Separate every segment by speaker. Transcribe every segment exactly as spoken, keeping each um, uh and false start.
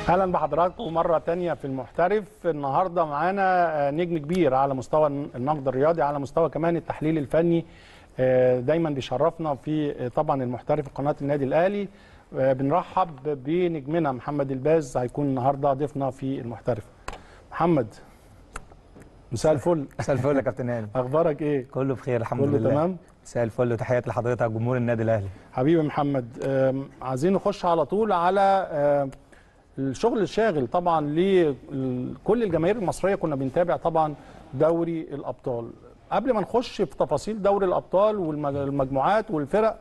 Speaker 1: اهلا بحضراتكم مره تانية في المحترف. النهارده معانا نجم كبير على مستوى النقد الرياضي، على مستوى كمان التحليل الفني. دايما بيشرفنا في طبعا المحترف قناه النادي الاهلي. بنرحب بنجمنا محمد الباز، هيكون النهارده ضيفنا في المحترف. محمد مساء الفل.
Speaker 2: مساء الفل يا كابتن هاني.
Speaker 1: اخبارك ايه؟
Speaker 2: كله بخير الحمد
Speaker 1: كله
Speaker 2: لله.
Speaker 1: تمام.
Speaker 2: مساء الفل وتحياتي لحضرتك جمهور النادي الاهلي.
Speaker 1: حبيبي محمد، عايزين نخش على طول على الشغل الشاغل طبعا لكل الجماهير المصريه. كنا بنتابع طبعا دوري الابطال. قبل ما نخش في تفاصيل دوري الابطال والمجموعات والفرق،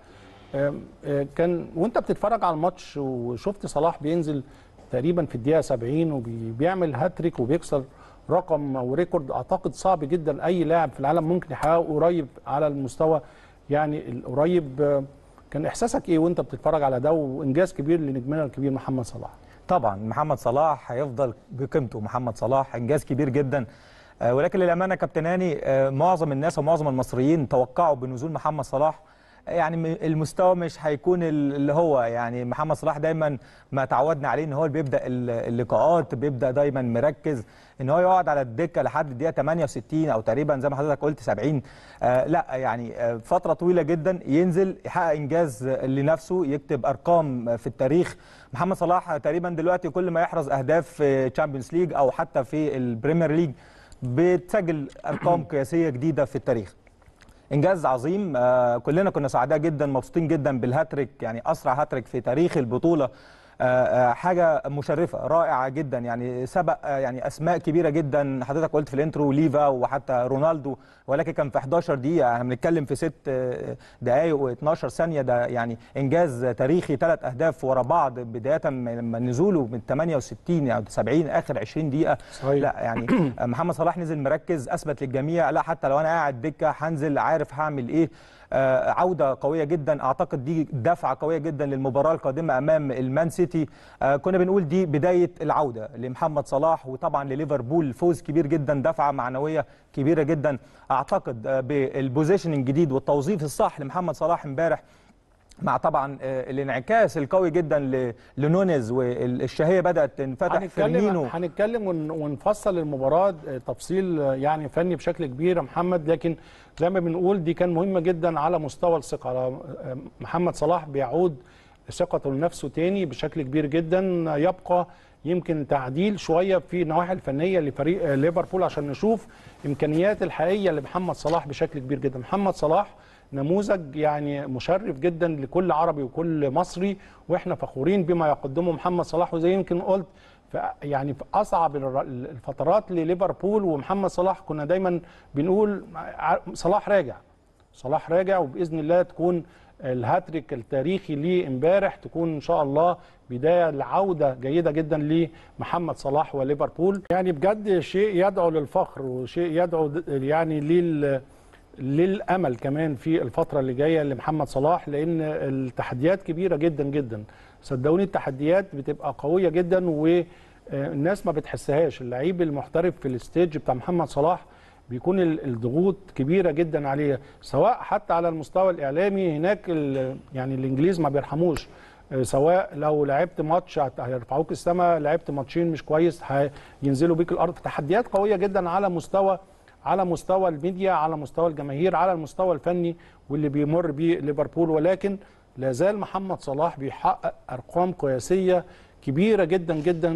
Speaker 1: كان وانت بتتفرج على الماتش وشفت صلاح بينزل تقريبا في الدقيقه سبعين وبيعمل هاتريك وبيكسر رقم او ريكورد اعتقد صعب جدا اي لاعب في العالم ممكن يحققه قريب على المستوى يعني القريب. كان احساسك ايه وانت بتتفرج على ده وانجاز كبير لنجمنا الكبير محمد صلاح؟
Speaker 2: طبعا محمد صلاح هيفضل بقيمته. محمد صلاح انجاز كبير جدا، ولكن للامانه كابتن هاني معظم الناس ومعظم المصريين توقعوا بنزول محمد صلاح يعني المستوى مش هيكون اللي هو يعني محمد صلاح دايما ما تعودنا عليه ان هو اللي بيبدا اللقاءات، بيبدا دايما مركز، ان هو يقعد على الدكه لحد الدقيقه ثمانية وستين او تقريبا زي ما حضرتك قلت سبعين. آه لا يعني آه فتره طويله جدا ينزل يحقق انجاز لنفسه، يكتب ارقام في التاريخ. محمد صلاح تقريبا دلوقتي كل ما يحرز اهداف في تشامبيونز ليج او حتى في البريمير ليج بتسجل ارقام قياسيه جديده في التاريخ. انجاز عظيم. آه كلنا كنا سعداء جدا مبسوطين جدا بالهاتريك، يعني اسرع هاتريك في تاريخ البطوله. آه آه حاجه مشرفه رائعه جدا، يعني سبق آه يعني اسماء كبيره جدا. حضرتك قلت في الانترو ليفا وحتى رونالدو، ولكن كان في حداشر دقيقه، احنا بنتكلم في ست دقائق واثناشر ثانيه. ده يعني انجاز تاريخي، ثلاث اهداف ورا بعض بدايه من نزوله من ثمانية وستين يعني سبعين اخر عشرين دقيقه. صحيح. لا يعني محمد صلاح نزل مركز، اثبت للجميع لا حتى لو انا قاعد دكه هنزل عارف هعمل ايه. آه عوده قويه جدا، اعتقد دي دفعه قويه جدا للمباراه القادمه امام المان سيتي. آه كنا بنقول دي بدايه العوده لمحمد صلاح، وطبعا لليفربول فوز كبير جدا، دفعه معنويه كبيره جدا. اعتقد آه بالبوزيشن الجديد والتوظيف الصح لمحمد صلاح امبارح، مع طبعا الانعكاس القوي جدا لنونيز والشهيه بدات تنفتح.
Speaker 1: فيرمينو هنتكلم ونفصل المباراه تفصيل يعني فني بشكل كبير يا محمد، لكن زي ما بنقول دي كان مهمه جدا على مستوى الثقه. على محمد صلاح بيعود ثقته لنفسه تاني بشكل كبير جدا. يبقى يمكن تعديل شويه في النواحي الفنيه لفريق ليفربول عشان نشوف امكانيات الحقيقيه لمحمد صلاح بشكل كبير جدا. محمد صلاح نموذج يعني مشرف جدا لكل عربي وكل مصري، واحنا فخورين بما يقدمه محمد صلاح. وزي يمكن قلت في يعني في اصعب الفترات لليفربول ومحمد صلاح كنا دايما بنقول صلاح راجع، صلاح راجع، وباذن الله تكون الهاتريك التاريخي ليه امبارح تكون ان شاء الله بدايه لعوده جيده جدا لمحمد صلاح وليفربول. يعني بجد شيء يدعو للفخر وشيء يدعو يعني لل للامل كمان في الفتره اللي جايه لمحمد صلاح، لان التحديات كبيره جدا جدا. صدقوني التحديات بتبقى قويه جدا والناس ما بتحسهاش. اللعيب المحترف في الستيج بتاع محمد صلاح بيكون الضغوط كبيره جدا عليه، سواء حتى على المستوى الاعلامي هناك يعني الانجليز ما بيرحموش. سواء لو لعبت ماتش هيرفعوك السما، لعبت ماتشين مش كويس هينزلوا بيك الارض. تحديات قويه جدا على مستوى على مستوى الميديا، على مستوى الجماهير، على المستوى الفني واللي بيمر بيه ليفربول. ولكن لا زال محمد صلاح بيحقق ارقام قياسيه كبيره جدا جدا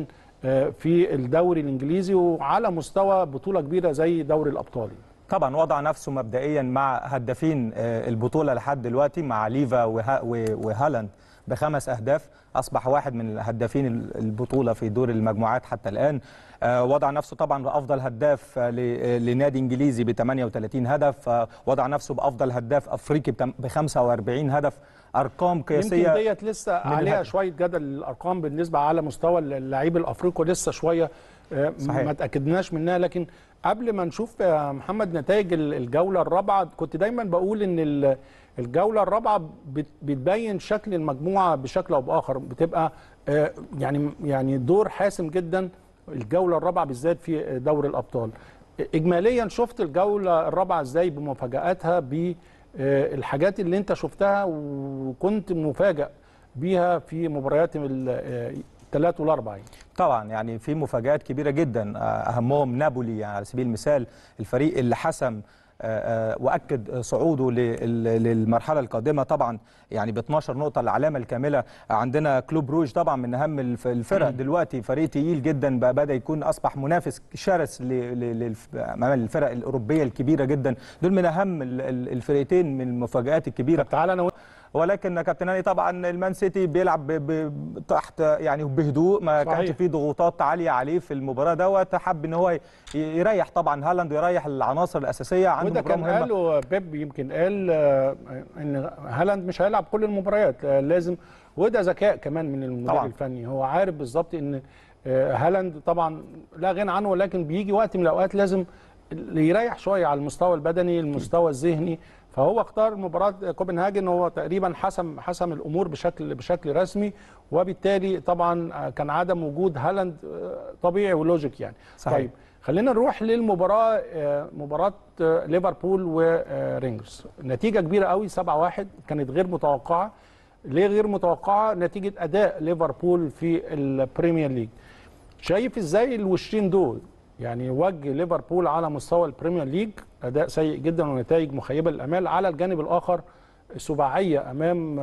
Speaker 1: في الدوري الانجليزي وعلى مستوى بطوله كبيره زي دوري الابطال.
Speaker 2: طبعا وضع نفسه مبدئيا مع هدافين البطوله لحد دلوقتي، مع ليفا وهالاند بخمس اهداف، اصبح واحد من هدافين البطوله في دور المجموعات حتى الان. وضع نفسه طبعا بافضل هداف لنادي انجليزي ب ثمانية وثلاثين هدف، وضع نفسه بافضل هداف افريقي ب خمسة وأربعين هدف. ارقام قياسيه
Speaker 1: يمكن ديت لسه عليها شويه جدل. الارقام بالنسبه على مستوى اللعيب الافريقي لسه شويه صحيح. ما تاكدناش منها. لكن قبل ما نشوف يا محمد نتائج الجوله الرابعه، كنت دايما بقول ان الجوله الرابعه بتبين شكل المجموعه بشكل او باخر، بتبقى يعني يعني دور حاسم جدا الجوله الرابعه بالذات في دوري الابطال. اجماليا شفت الجوله الرابعه ازاي بمفاجاتها، بالحاجات اللي انت شفتها وكنت مفاجئ بيها في مباريات الثلاث والاربع؟
Speaker 2: طبعا يعني في مفاجآت كبيرة جدا، أهمهم نابولي يعني على سبيل المثال، الفريق اللي حسم واكد صعوده للمرحله القادمه طبعا يعني ب اتناشر نقطه العلامه الكامله. عندنا كلوب روج طبعا من اهم الفرق دلوقتي، فريق تقيل جدا بقى، بدا يكون اصبح منافس شرس امام الفرق الاوروبيه الكبيره جدا. دول من اهم الفرقتين من المفاجآت الكبيره.
Speaker 1: تعالى انا
Speaker 2: ولكن كابتن هاني طبعا المان سيتي بيلعب ب... ب... تحت يعني بهدوء، ما صحيح. كانش فيه ضغوطات عاليه عليه في المباراه دوت، حب ان هو يريح طبعا هالاند ويريح العناصر الاساسيه. عنده
Speaker 1: وده كان قاله بيب، يمكن قال ان هالاند مش هيلعب كل المباريات لازم، وده ذكاء كمان من المدير الفني، هو عارف بالظبط ان هالاند طبعا لا غنى عنه، ولكن بيجي وقت من الاوقات لازم يريح شويه على المستوى البدني المستوى الذهني. فهو اختار مباراه كوبنهاجن، هو تقريبا حسم حسم الامور بشكل بشكل رسمي، وبالتالي طبعا كان عدم وجود هالاند طبيعي ولوجيك يعني.
Speaker 2: صحيح.
Speaker 1: طيب خلينا نروح للمباراه، مباراه ليفربول ورينجرز. نتيجه كبيره قوي سبعة واحد، كانت غير متوقعه. ليه غير متوقعه؟ نتيجه اداء ليفربول في البريمير ليج. شايف ازاي الوشين دول يعني وجه ليفربول على مستوى البريمير ليج اداء سيء جدا ونتائج مخيبه للامال، على الجانب الاخر سباعيه امام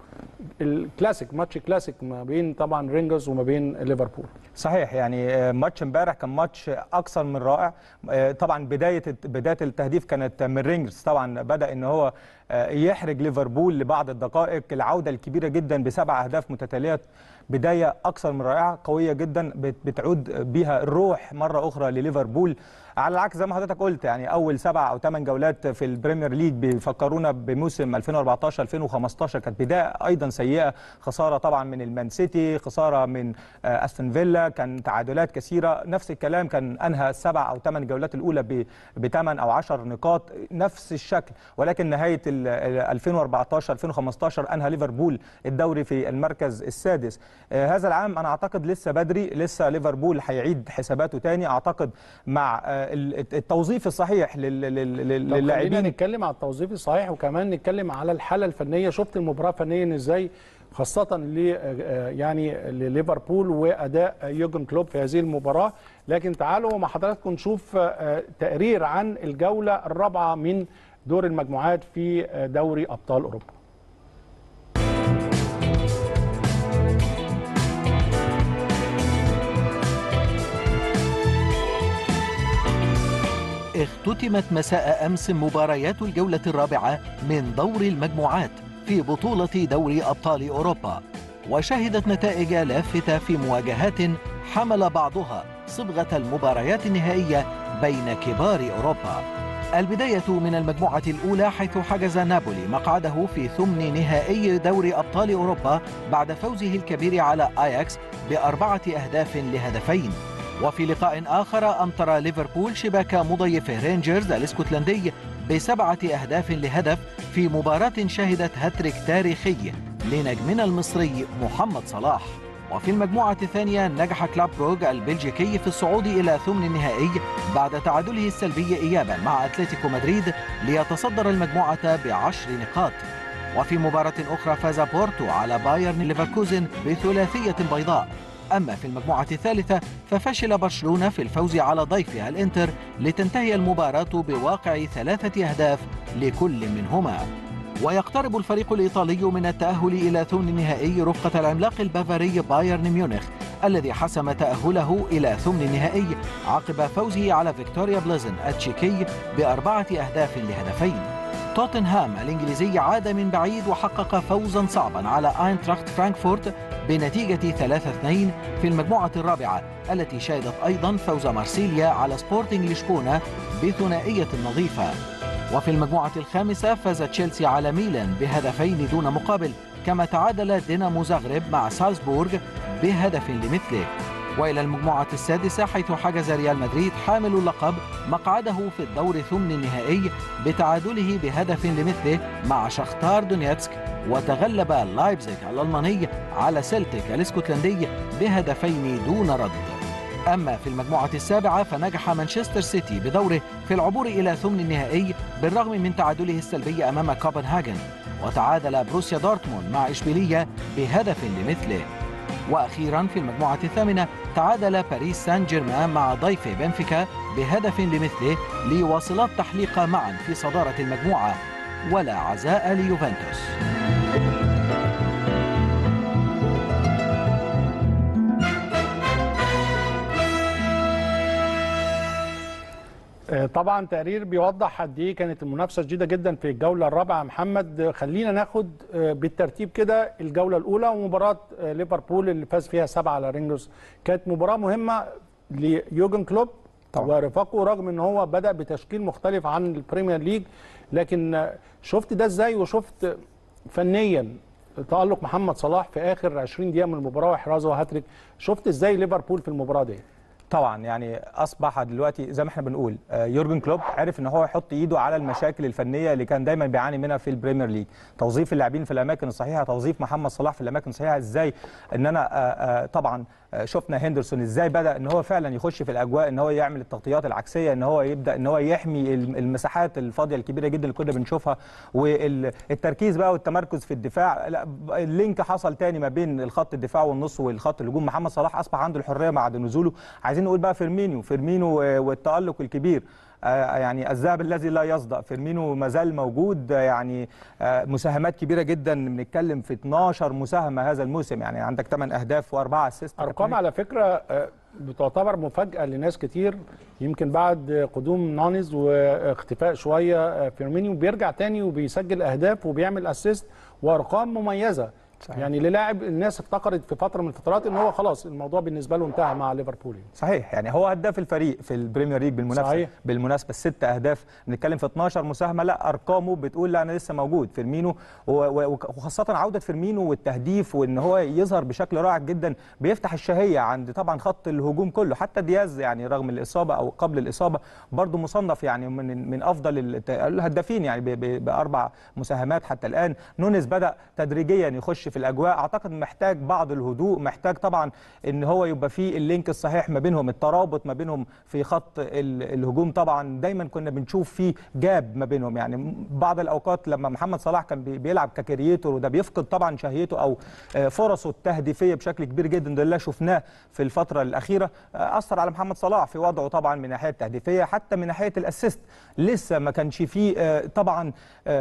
Speaker 1: الكلاسيك، ماتش كلاسيك ما بين طبعا رينجرز وما بين ليفربول.
Speaker 2: صحيح، يعني ماتش امبارح كان ماتش اكثر من رائع. طبعا بدايه بدايه التهديف كانت من رينجرز، طبعا بدا ان هو يحرج ليفربول لبعض الدقائق. العوده الكبيره جدا بسبع اهداف متتاليه، بدايه اكثر من رائعه قويه جدا بتعود بها الروح مره اخرى لليفربول، على العكس زي ما حضرتك قلت. يعني اول سبع او ثمان جولات في البريمير ليج بيفكرونا بموسم ألفين وأربعتاشر ألفين وخمستاشر، كانت بدايه ايضا سيئه، خساره طبعا من المان سيتي، خساره من استون فيلا، كان تعادلات كثيره. نفس الكلام كان انهى السبع او ثمان جولات الاولى بثمان او عشر نقاط، نفس الشكل. ولكن نهايه ألفين وأربعتاشر ألفين وخمستاشر انهى ليفربول الدوري في المركز السادس. هذا العام انا اعتقد لسه بدري، لسه ليفربول هيعيد حساباته تاني اعتقد مع التوظيف الصحيح للاعبين.
Speaker 1: خلينا نتكلم على التوظيف الصحيح، وكمان نتكلم على الحاله الفنيه. شفت المباراه فنيا ازاي، خاصه ل يعني لليفربول واداء يورجن كلوب في هذه المباراه. لكن تعالوا مع حضراتكم نشوف تقرير عن الجوله الرابعه من دور المجموعات في دوري ابطال اوروبا.
Speaker 3: اختتمت مساء أمس مباريات الجولة الرابعة من دور المجموعات في بطولة دوري أبطال أوروبا، وشهدت نتائج لافتة في مواجهات حمل بعضها صبغة المباريات النهائية بين كبار أوروبا. البداية من المجموعة الأولى، حيث حجز نابولي مقعده في ثمن نهائي دوري أبطال أوروبا بعد فوزه الكبير على آياكس بأربعة أهداف لهدفين. وفي لقاء آخر أمطر ليفربول شباك مضيفه رينجرز الاسكتلندي بسبعة أهداف لهدف في مباراة شهدت هاتريك تاريخي لنجمنا المصري محمد صلاح. وفي المجموعة الثانية نجح كلاب بروغ البلجيكي في الصعود إلى ثمن النهائي بعد تعادله السلبي إيابا مع أتلتيكو مدريد ليتصدر المجموعة بعشر نقاط. وفي مباراة أخرى فاز بورتو على بايرن ليفركوزن بثلاثية بيضاء. أما في المجموعة الثالثة ففشل برشلونة في الفوز على ضيفها الإنتر لتنتهي المباراة بواقع ثلاثة أهداف لكل منهما. ويقترب الفريق الإيطالي من التأهل إلى ثمن النهائي رفقة العملاق البافاري بايرن ميونخ الذي حسم تأهله إلى ثمن النهائي عقب فوزه على فيكتوريا بليزن التشيكي بأربعة أهداف لهدفين. توتنهام الإنجليزي عاد من بعيد وحقق فوزا صعبا على اينتراخت فرانكفورت بنتيجة ثلاثة اثنين في المجموعة الرابعة التي شهدت أيضا فوز مارسيليا على سبورتنج لشبونة بثنائية نظيفة. وفي المجموعة الخامسة فاز تشيلسي على ميلان بهدفين دون مقابل، كما تعادل دينامو زغرب مع سالزبورغ بهدف لمثله. وإلى المجموعة السادسة، حيث حجز ريال مدريد حامل اللقب مقعده في الدور ثمن النهائي بتعادله بهدف لمثله مع شختار دونيتسك، وتغلب لايبزيغ الألماني على سيلتيك الاسكتلندي بهدفين دون رد. أما في المجموعة السابعة فنجح مانشستر سيتي بدوره في العبور إلى ثمن النهائي بالرغم من تعادله السلبي أمام كوبنهاجن، وتعادل بروسيا دورتموند مع إشبيلية بهدف لمثله. وأخيرا في المجموعة الثامنة تعادل باريس سان جيرمان مع ضيف بنفيكا بهدف لمثله ليواصلا التحليق معا في صدارة المجموعة، ولا عزاء ليوفنتوس.
Speaker 1: طبعا تقرير بيوضح قد ايه كانت المنافسه شديده جدا في الجوله الرابعه. محمد خلينا ناخد بالترتيب كده الجوله الاولى ومباراه ليفربول اللي فاز فيها سبعه على رينجرز. كانت مباراه مهمه ليوجن كلوب طبعا ورفاقه، رغم ان هو بدا بتشكيل مختلف عن البريمير ليج، لكن شفت ده ازاي وشفت فنيا تألق محمد صلاح في اخر عشرين دقيقه من المباراه واحرازه هاتريك؟ شفت ازاي ليفربول في المباراه دي؟
Speaker 2: طبعا يعني اصبح دلوقتي زي ما احنا بنقول يورجن كلوب عرف ان هو يحط ايده على المشاكل الفنيه اللي كان دايما بيعاني منها في البريمير ليج، توظيف اللاعبين في الاماكن الصحيحه، توظيف محمد صلاح في الاماكن الصحيحه. ازاي ان انا طبعا شفنا هندرسون ازاي بدا ان هو فعلا يخش في الاجواء، ان هو يعمل التغطيات العكسيه، ان هو يبدا ان هو يحمي المساحات الفاضيه الكبيره جدا اللي كنا بنشوفها، والتركيز بقى والتمركز في الدفاع. اللينك حصل تاني ما بين الخط الدفاع والنص والخط الهجوم. محمد صلاح اصبح عنده الحريه بعد نزوله. عايزين نقول بقى فيرمينيو فيرمينيو والتألق الكبير، يعني الذهب الذي لا يصدأ. فيرمينو ما زال موجود، يعني مساهمات كبيره جدا، بنتكلم في اتناشر مساهمه هذا الموسم، يعني عندك ثمانية اهداف واربعه اسيست.
Speaker 1: ارقام على فكره بتعتبر مفاجاه لناس كتير، يمكن بعد قدوم نونيز واختفاء شويه فيرمينيو بيرجع تاني وبيسجل اهداف وبيعمل اسيست وارقام مميزه. صحيح. يعني للاعب الناس افتكرت في فتره من الفترات ان هو خلاص الموضوع بالنسبه له انتهى مع ليفربول. صحيح،
Speaker 2: يعني هو هداف الفريق في البريمير ليج بالمناسبه. صحيح. بالمناسبه الست اهداف، بنتكلم في اتناشر مساهمه، لا ارقامه بتقول لا انا لسه موجود. فيرمينو وخاصه عوده فيرمينو والتهديف وان هو يظهر بشكل رائع جدا بيفتح الشهيه عند طبعا خط الهجوم كله. حتى دياز يعني رغم الاصابه او قبل الاصابه برضه مصنف يعني من من افضل الهدافين يعني باربع مساهمات حتى الان. نونيز بدا تدريجيا يخش في الاجواء، اعتقد محتاج بعض الهدوء، محتاج طبعا ان هو يبقى فيه اللينك الصحيح ما بينهم، الترابط ما بينهم في خط الهجوم. طبعا دايما كنا بنشوف فيه جاب ما بينهم، يعني بعض الاوقات لما محمد صلاح كان بيلعب ككرييتور وده بيفقد طبعا شهيته او فرصه التهديفيه بشكل كبير جدا، ده اللي شفناه في الفتره الاخيره اثر على محمد صلاح في وضعه طبعا من ناحيه التهديفيه، حتى من ناحيه الاسيست لسه ما كانش فيه طبعا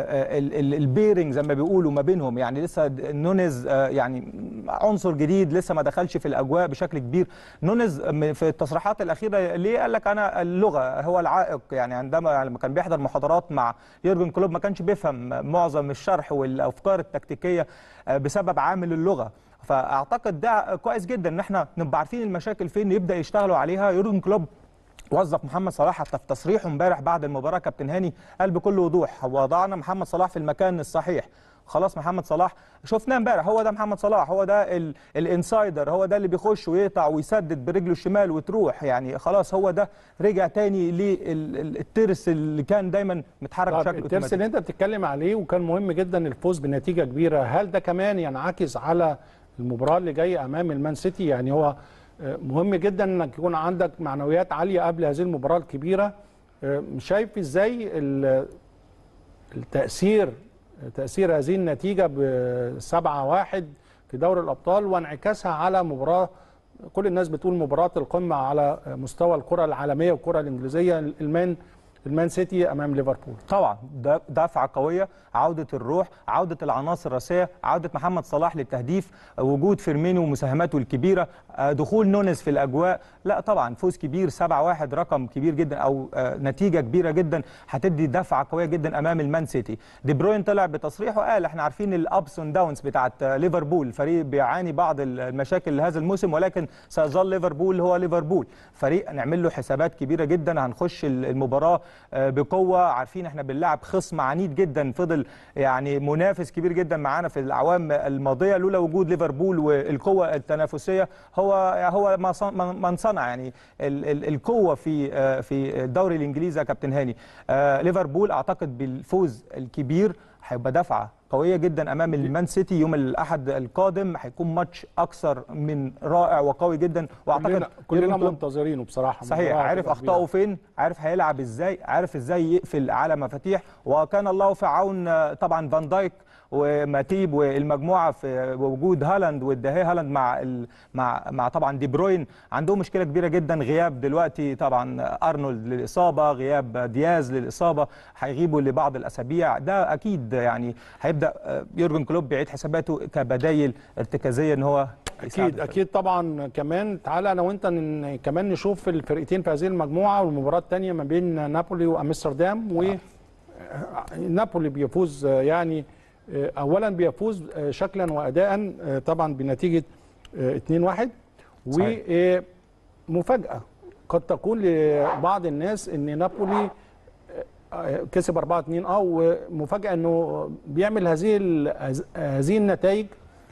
Speaker 2: البيرنج زي ما بيقولوا ما بينهم، يعني لسه نونيز يعني عنصر جديد لسه ما دخلش في الاجواء بشكل كبير. نونيز في التصريحات الاخيره ليه قال لك انا اللغه هو العائق، يعني عندما لما كان بيحضر محاضرات مع يورجن كلوب ما كانش بيفهم معظم الشرح والافكار التكتيكيه بسبب عامل اللغه. فاعتقد ده كويس جدا ان احنا نبقى عارفين المشاكل فين يبدا يشتغلوا عليها. يورجن كلوب وظف محمد صلاح حتى في تصريحه امبارح بعد المباراه كابتن هاني قال بكل وضوح وضعنا محمد صلاح في المكان الصحيح. خلاص محمد صلاح شفناه امبارح، هو ده محمد صلاح، هو ده الانسايدر، هو ده اللي بيخش ويقطع ويسدد برجله الشمال وتروح، يعني خلاص هو ده رجع تاني للترس اللي كان دايما متحرك بشكل اوتوماتيكي.
Speaker 1: الترس اللي انت بتتكلم عليه وكان مهم جدا الفوز بنتيجه كبيره، هل ده كمان ينعكس على المباراه اللي جايه امام المان سيتي؟ يعني هو مهم جدا انك يكون عندك معنويات عاليه قبل هذه المباراه الكبيره. شايف ازاي التاثير تأثير هذه النتيجة بسبعة واحد في دوري الأبطال وانعكاسها على مباراة كل الناس بتقول مباراة القمة على مستوى الكرة العالمية والكرة الإنجليزية، المان المان سيتي امام ليفربول؟
Speaker 2: طبعا دفعه قويه، عوده الروح، عوده العناصر الرئيسيه، عوده محمد صلاح للتهديف، وجود فيرمينو ومساهماته الكبيره، دخول نونيز في الاجواء. لا طبعا فوز كبير سبعة واحد رقم كبير جدا او نتيجه كبيره جدا هتدي دفعه قويه جدا امام المان سيتي. دي بروين طلع بتصريحه قال احنا عارفين الابس اند داونز بتاعت ليفربول، الفريق بيعاني بعض المشاكل لهذا الموسم ولكن سيظل ليفربول هو ليفربول، فريق نعمل له حسابات كبيره جدا، هنخش المباراه بقوه، عارفين احنا بنلعب خصم عنيد جدا فضل يعني منافس كبير جدا معانا في الاعوام الماضيه، لولا وجود ليفربول والقوه التنافسيه هو هو من صنع يعني القوه في في الدوري الانجليزي يا كابتن هاني. ليفربول اعتقد بالفوز الكبير هيبقى دفعه قويه جدا امام المان سيتي يوم الاحد القادم. هيكون ماتش اكثر من رائع وقوي جدا، واعتقد
Speaker 1: كلنا, كلنا منتظرينه بصراحه.
Speaker 2: صحيح، عارف اخطائه فين، عارف هيلعب ازاي، عارف ازاي يقفل على مفاتيح، وكان الله في عون طبعا فان دايك وماتيب والمجموعه في وجود هالاند والدهي هالاند مع ال... مع مع طبعا دي بروين. عندهم مشكله كبيره جدا، غياب دلوقتي طبعا ارنولد للاصابه، غياب دياز للاصابه، هيغيبوا لبعض الاسابيع. ده اكيد يعني هيبدا يورجن كلوب بيعيد حساباته كبدايل ارتكازيه ان هو
Speaker 1: اكيد اكيد طبعا. كمان تعالى انا وانت كمان نشوف الفرقتين في هذه المجموعه، والمباراه الثانيه ما بين نابولي وامستردام. ونابولي بيفوز يعني اولا بيفوز شكلا واداء طبعا بنتيجه اتنين واحد، ومفاجاه قد تكون لبعض الناس ان نابولي كسب أربعة اتنين. اه ومفاجاه انه بيعمل هذه هذه النتائج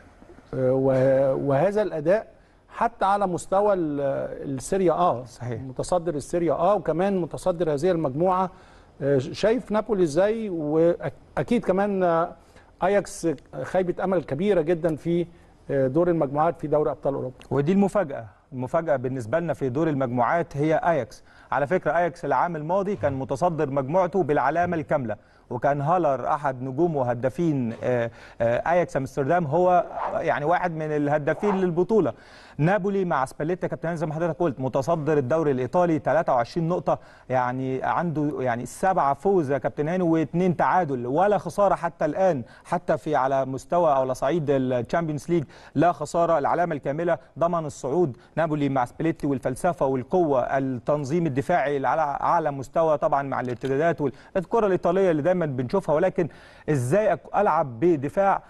Speaker 1: وهذا الاداء حتى على مستوى السيريا اه
Speaker 2: صحيح،
Speaker 1: متصدر السيريا اه وكمان متصدر هذه المجموعه. شايف نابولي ازاي؟ واكيد كمان اياكس خيبه امل كبيره جدا في دور المجموعات في دوري ابطال اوروبا.
Speaker 2: ودي المفاجاه، المفاجاه بالنسبه لنا في دور المجموعات هي اياكس. على فكره اياكس العام الماضي كان متصدر مجموعته بالعلامه الكامله، وكان هالر احد نجوم وهدافين اياكس امستردام، هو يعني واحد من الهدافين للبطوله. نابولي مع سباليتا كابتن زي ما حضرتك قلت متصدر الدوري الايطالي ثلاثة وعشرين نقطه، يعني عنده يعني سبعه فوز يا كابتن هاني واثنين تعادل ولا خساره حتى الان، حتى في على مستوى او على صعيد الشامبيونز ليج لا خساره، العلامه الكامله، ضمن الصعود. نابولي مع سباليتي والفلسفه والقوه، التنظيم الدفاعي على اعلى مستوى طبعا مع الارتدادات والكره الايطاليه اللي دايما بنشوفها، ولكن ازاي العب بدفاع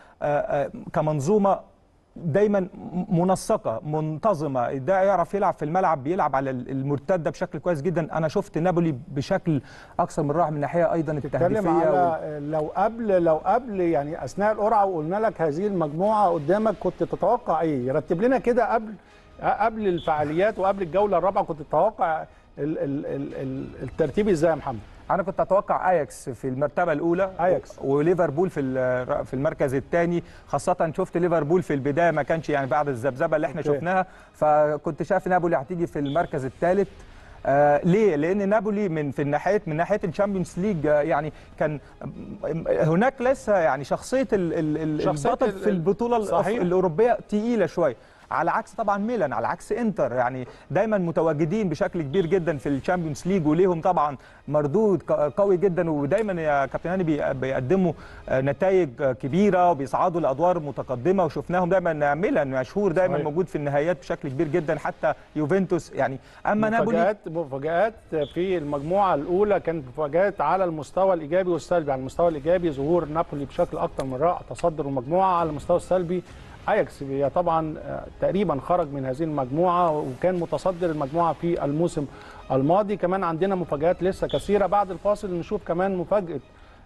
Speaker 2: كمنظومه دايما منسقه منتظمه، ده يعرف يلعب في الملعب، بيلعب على المرتده بشكل كويس جدا. انا شفت نابولي بشكل اكثر من رائع من الناحيه ايضا التهديفيه.
Speaker 1: على و... لو قبل لو قبل يعني اثناء القرعه وقلنا لك هذه المجموعه قدامك كنت تتوقع ايه؟ رتب لنا كده قبل قبل الفعاليات وقبل الجوله الرابعه كنت تتوقع ال... ال... ال... الترتيب ازاي يا محمد؟
Speaker 2: انا كنت اتوقع اياكس في المرتبه الاولى،
Speaker 1: اياكس
Speaker 2: وليفربول في في المركز الثاني، خاصه شفت ليفربول في البدايه ما كانش يعني بعد الذبذبه اللي احنا أوكي. شفناها، فكنت شايف نابولي هتيجي في المركز الثالث. آه ليه؟ لان نابولي من في الناحيه من ناحيه الشامبيونز ليج يعني كان هناك لسه يعني شخصيه البطل في البطوله
Speaker 1: صحيح.
Speaker 2: الاوروبيه تقيله شويه، على عكس طبعا ميلان، على عكس انتر، يعني دايما متواجدين بشكل كبير جدا في الشامبيونز ليج وليهم طبعا مردود قوي جدا، ودايما يا كابتن هاني بيقدموا نتائج كبيره وبيصعدوا لادوار متقدمه، وشفناهم دايما ميلان مشهور دايما صحيح. موجود في النهائيات بشكل كبير جدا، حتى يوفنتوس يعني. اما نابولي
Speaker 1: مفاجآت مفاجآت في المجموعه الاولى كانت مفاجآت على المستوى الايجابي والسلبي. على المستوى الايجابي ظهور نابولي بشكل اكثر من رائع، تصدر المجموعه. على المستوى السلبي اياكس طبعا تقريبا خرج من هذه المجموعه وكان متصدر المجموعه في الموسم الماضي. كمان عندنا مفاجآت لسه كثيره. بعد الفاصل نشوف كمان مفاجاه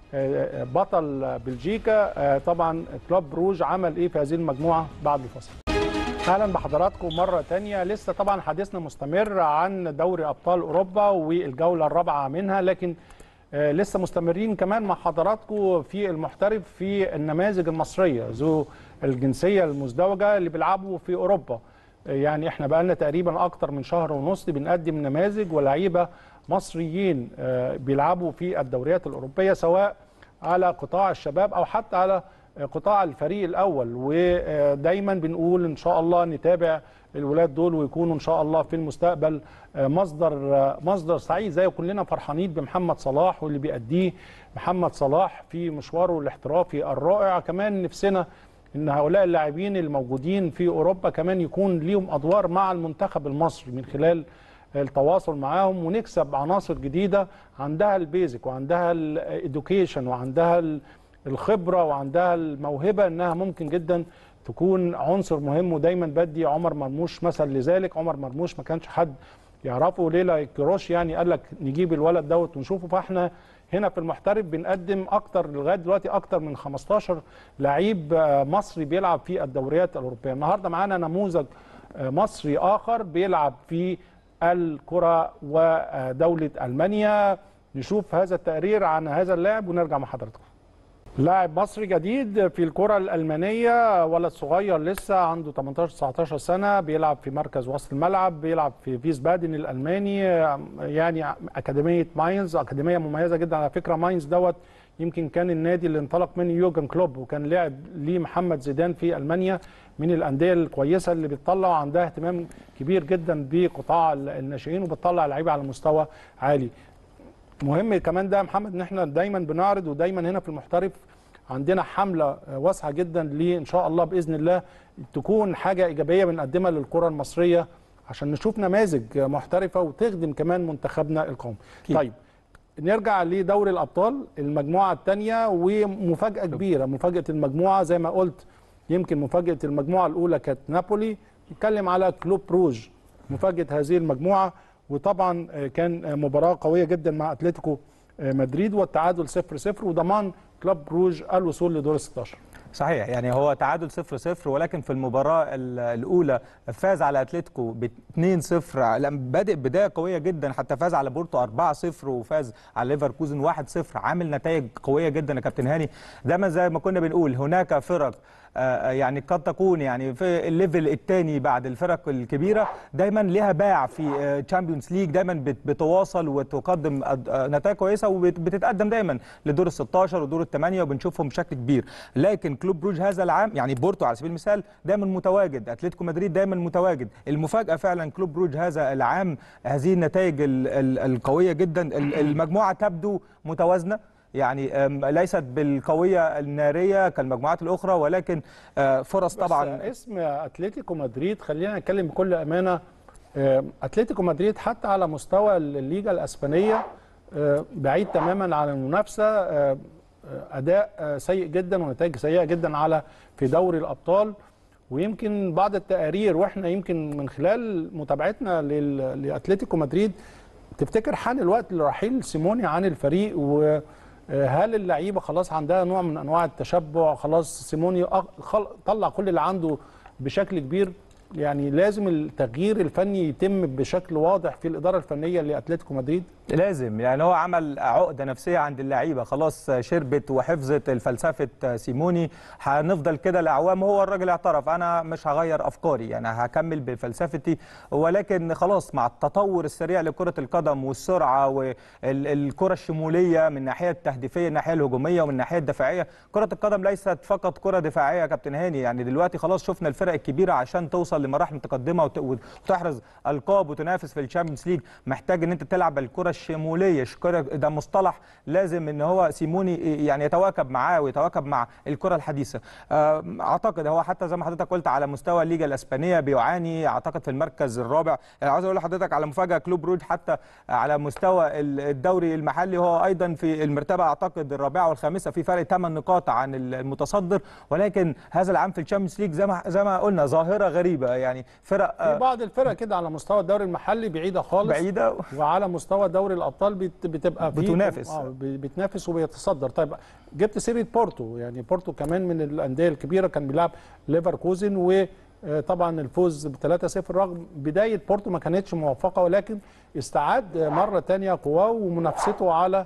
Speaker 1: بطل بلجيكا طبعا كلوب بروج عمل ايه في هذه المجموعه بعد الفاصل. اهلا بحضراتكم مره ثانيه. لسه طبعا حديثنا مستمر عن دوري ابطال اوروبا والجوله الرابعه منها، لكن لسه مستمرين كمان مع حضراتكم في المحترف في النماذج المصريه ذو الجنسيه المزدوجه اللي بيلعبوا في اوروبا. يعني احنا بقى لنا تقريبا اكتر من شهر ونص بنقدم نماذج ولاعيبه مصريين بيلعبوا في الدوريات الاوروبيه، سواء على قطاع الشباب او حتى على قطاع الفريق الاول. ودايما بنقول ان شاء الله نتابع الولاد دول ويكونوا ان شاء الله في المستقبل مصدر مصدر سعيد، زي كلنا فرحانين بمحمد صلاح واللي بيأديه محمد صلاح في مشواره الاحترافي الرائع. كمان نفسنا ان هؤلاء اللاعبين الموجودين في اوروبا كمان يكون ليهم ادوار مع المنتخب المصري من خلال التواصل معاهم، ونكسب عناصر جديده عندها البيزك وعندها الادوكيشن وعندها الخبره وعندها الموهبه انها ممكن جدا تكون عنصر مهم. ودايما بدي عمر مرموش مثل لذلك. عمر مرموش ما كانش حد يعرفه، ليلى كيروش يعني قال لك نجيب الولد دوت ونشوفه. فاحنا هنا في المحترف بنقدم اكتر لغايه دلوقتي اكتر من خمستاشر لعيب مصري بيلعب في الدوريات الاوروبيه. النهارده معانا نموذج مصري اخر بيلعب في الكره ودوله المانيا. نشوف هذا التقرير عن هذا اللاعب ونرجع مع حضراتكم. لاعب مصري جديد في الكرة الألمانية، ولد صغير لسه عنده تمنتاشر تسعتاشر سنة، بيلعب في مركز وسط الملعب، بيلعب في فيسبادن الألماني، يعني أكاديمية ماينز، أكاديمية مميزة جدا على فكرة. ماينز دوت يمكن كان النادي اللي انطلق منه يورجن كلوب، وكان لعب ليه محمد زيدان في ألمانيا، من الأندية الكويسة اللي بتطلع وعندها اهتمام كبير جدا بقطاع الناشئين وبتطلع لعيبة على مستوى عالي. مهم كمان ده يا محمد ان احنا دايما بنعرض، ودايما هنا في المحترف عندنا حمله واسعه جدا ليه ان شاء الله باذن الله تكون حاجه ايجابيه بنقدمها للكره المصريه عشان نشوف نماذج محترفه وتخدم كمان منتخبنا القومي. طيب نرجع لدوري الابطال المجموعه الثانيه، ومفاجاه كبيره، مفاجاه المجموعه زي ما قلت، يمكن مفاجاه المجموعه الاولى كانت نابولي، نتكلم على كلوب بروج مفاجاه هذه المجموعه، وطبعا كان مباراه قويه جدا مع اتلتيكو مدريد والتعادل صفر صفر وضمان كلوب بروج الوصول لدور ستاشر.
Speaker 2: صحيح، يعني هو تعادل صفر صفر، ولكن في المباراة الأولى فاز على أتلتيكو ب اتنين صفر، بادئ بداية قوية جدا، حتى فاز على بورتو اربعة صفر وفاز على ليفركوزن واحد صفر، عامل نتائج قوية جدا يا كابتن هاني. دايما زي ما كنا بنقول هناك فرق يعني قد تكون يعني في الليفل الثاني بعد الفرق الكبيره دايما لها باع في تشامبيونز ليج، دايما بتواصل وتقدم نتائج كويسه وبتتقدم دايما لدور ال ستاشر ودور الثمانيه وبنشوفهم بشكل كبير. لكن كلوب بروج هذا العام يعني بورتو على سبيل المثال دايما متواجد، اتلتيكو مدريد دايما متواجد. المفاجاه فعلا كلوب بروج هذا العام هذه النتائج القويه جدا. المجموعه تبدو متوازنه، يعني ليست بالقويه الناريه كالمجموعات الاخرى، ولكن فرص طبعا.
Speaker 1: اسم اتلتيكو مدريد خلينا نتكلم بكل امانه، اتلتيكو مدريد حتى على مستوى الليجا الاسبانيه بعيد تماما عن المنافسه، اداء سيء جدا ونتائج سيئه جدا على في دوري الابطال. ويمكن بعض التقارير واحنا يمكن من خلال متابعتنا لاتلتيكو مدريد تفتكر حان الوقت لرحيل سيموني عن الفريق، و هل اللعيبه خلاص عندها نوع من انواع التشبع؟ خلاص سيموني طلع كل اللي عنده بشكل كبير، يعني لازم التغيير الفني يتم بشكل واضح في الاداره الفنيه لاتلتيكو مدريد.
Speaker 2: لازم، يعني هو عمل عقده نفسيه عند اللعيبه، خلاص شربت وحفظت الفلسفه سيموني، هنفضل كده لاعوام. هو الراجل اعترف انا مش هغير افكاري، يعني هكمل بفلسفتي، ولكن خلاص مع التطور السريع لكره القدم والسرعه والكره الشموليه من الناحيه التهديفيه الناحيه الهجوميه ومن الناحيه الدفاعيه، كره القدم ليست فقط كره دفاعيه يا كابتن هاني. يعني دلوقتي خلاص شفنا الفرق الكبيره عشان توصل لمراحل متقدمه وتحرز القاب وتنافس في الشامبيونز ليج محتاج ان انت تلعب الكره الشموليه. ده مصطلح لازم ان هو سيموني يعني يتواكب معاه ويتواكب مع الكره الحديثه. اعتقد هو حتى زي ما حضرتك قلت على مستوى الليجا الاسبانيه بيعاني، اعتقد في المركز الرابع. يعني عاوز اقول لحضرتك على مفاجاه، كلوب بروج حتى على مستوى الدوري المحلي هو ايضا في المرتبه اعتقد الرابعه والخامسه، في فرق ثمان نقاط عن المتصدر. ولكن هذا العام في الشامبيونز ليج زي ما زي ما قلنا ظاهره غريبه، يعني فرق
Speaker 1: في بعض الفرق كده على مستوى الدوري المحلي بعيده خالص
Speaker 2: بعيده،
Speaker 1: وعلى مستوى دوري الابطال بتبقى
Speaker 2: بتنافس
Speaker 1: اه بتنافس وبيتصدر. طيب جبت سيره بورتو، يعني بورتو كمان من الانديه الكبيره، كان بيلعب ليفركوزن وطبعا الفوز ب ثلاثة صفر رغم بدايه بورتو ما كانتش موفقه، ولكن استعاد مره ثانيه قواه ومنافسته على